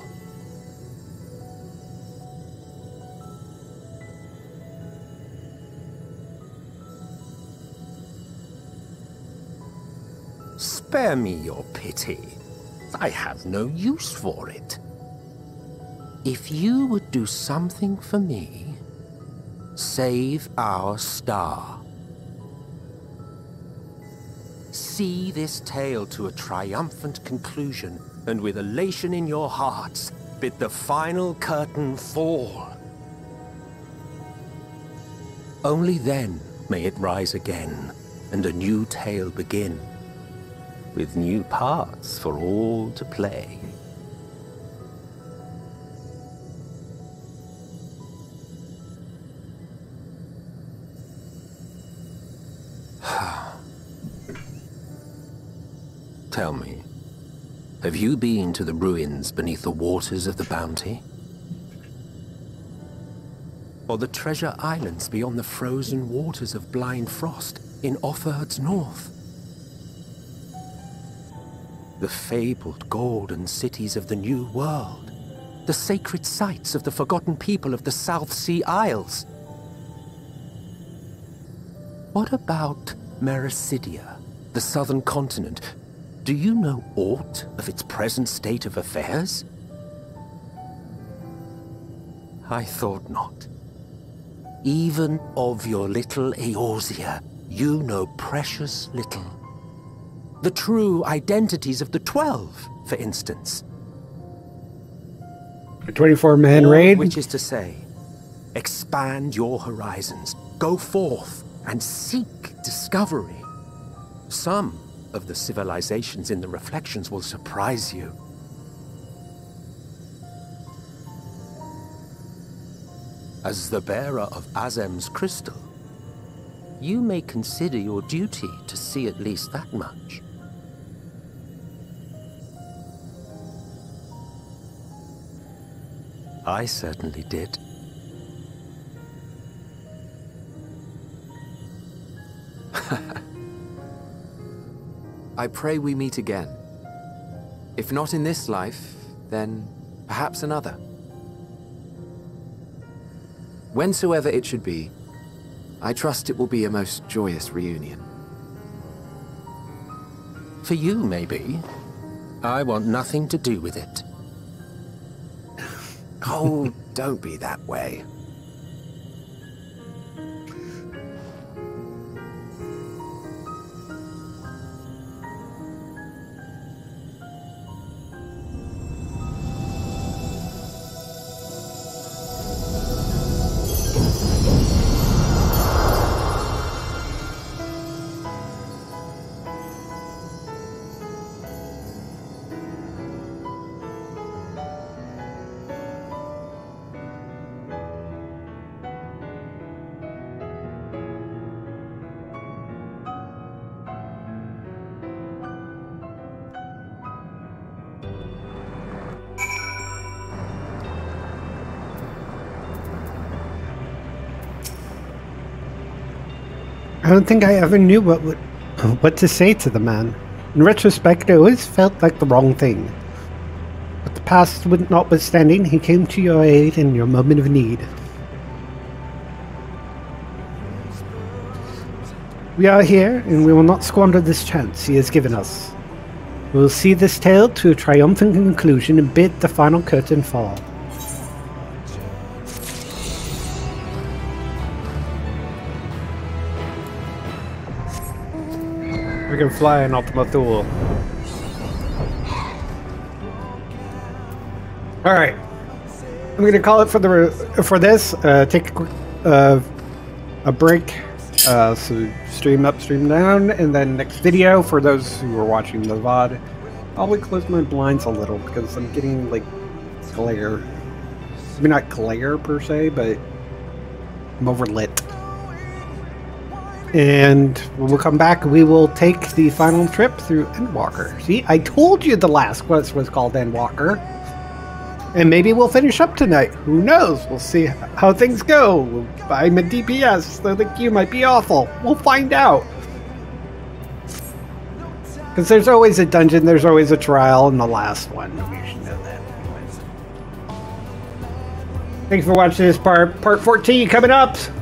Spare me your pity. I have no use for it. If you would do something for me, save our star. See this tale to a triumphant conclusion, and with elation in your hearts, bid the final curtain fall. Only then may it rise again, and a new tale begin, with new parts for all to play. Tell me, have you been to the ruins beneath the waters of the Bounty? Or the treasure islands beyond the frozen waters of Blind Frost in Offerd's north? The fabled golden cities of the New World, the sacred sites of the forgotten people of the South Sea Isles? What about Mericidia, the southern continent? Do you know aught of its present state of affairs? I thought not. Even of your little Eorzea, you know precious little. The true identities of the Twelve, for instance. A twenty-four man raid? Which is to say, expand your horizons, go forth and seek discovery. Some of the civilizations in the Reflections will surprise you. As the bearer of Azem's crystal, you may consider your duty to see at least that much. I certainly did. I pray we meet again. If not in this life, then perhaps another. Whensoever it should be, I trust it will be a most joyous reunion. For you, maybe. I want nothing to do with it. Oh, don't be that way. I don't think I ever knew what would, what to say to the man. In retrospect, it always felt like the wrong thing. But the past notwithstanding, he came to your aid in your moment of need. We are here, and we will not squander this chance he has given us. We will see this tale to a triumphant conclusion and bid the final curtain fall. Dragonfly and Ultima Thule. All right, I'm going to call it for the for this. Uh, take a, quick, uh, a break. Uh, so stream up, stream down, and then next video for those who are watching the V O D. I'll probably close my blinds a little because I'm getting like glare. I mean, not glare per se, but I'm overlit. And when we come back, we will take the final trip through Endwalker. See, I told you the last quest was called Endwalker. And maybe we'll finish up tonight. Who knows? We'll see how things go. I'm a D P S, so the queue might be awful. We'll find out. Because there's always a dungeon, there's always a trial in the last one. We should know that. Thanks for watching this part. Part fourteen coming up.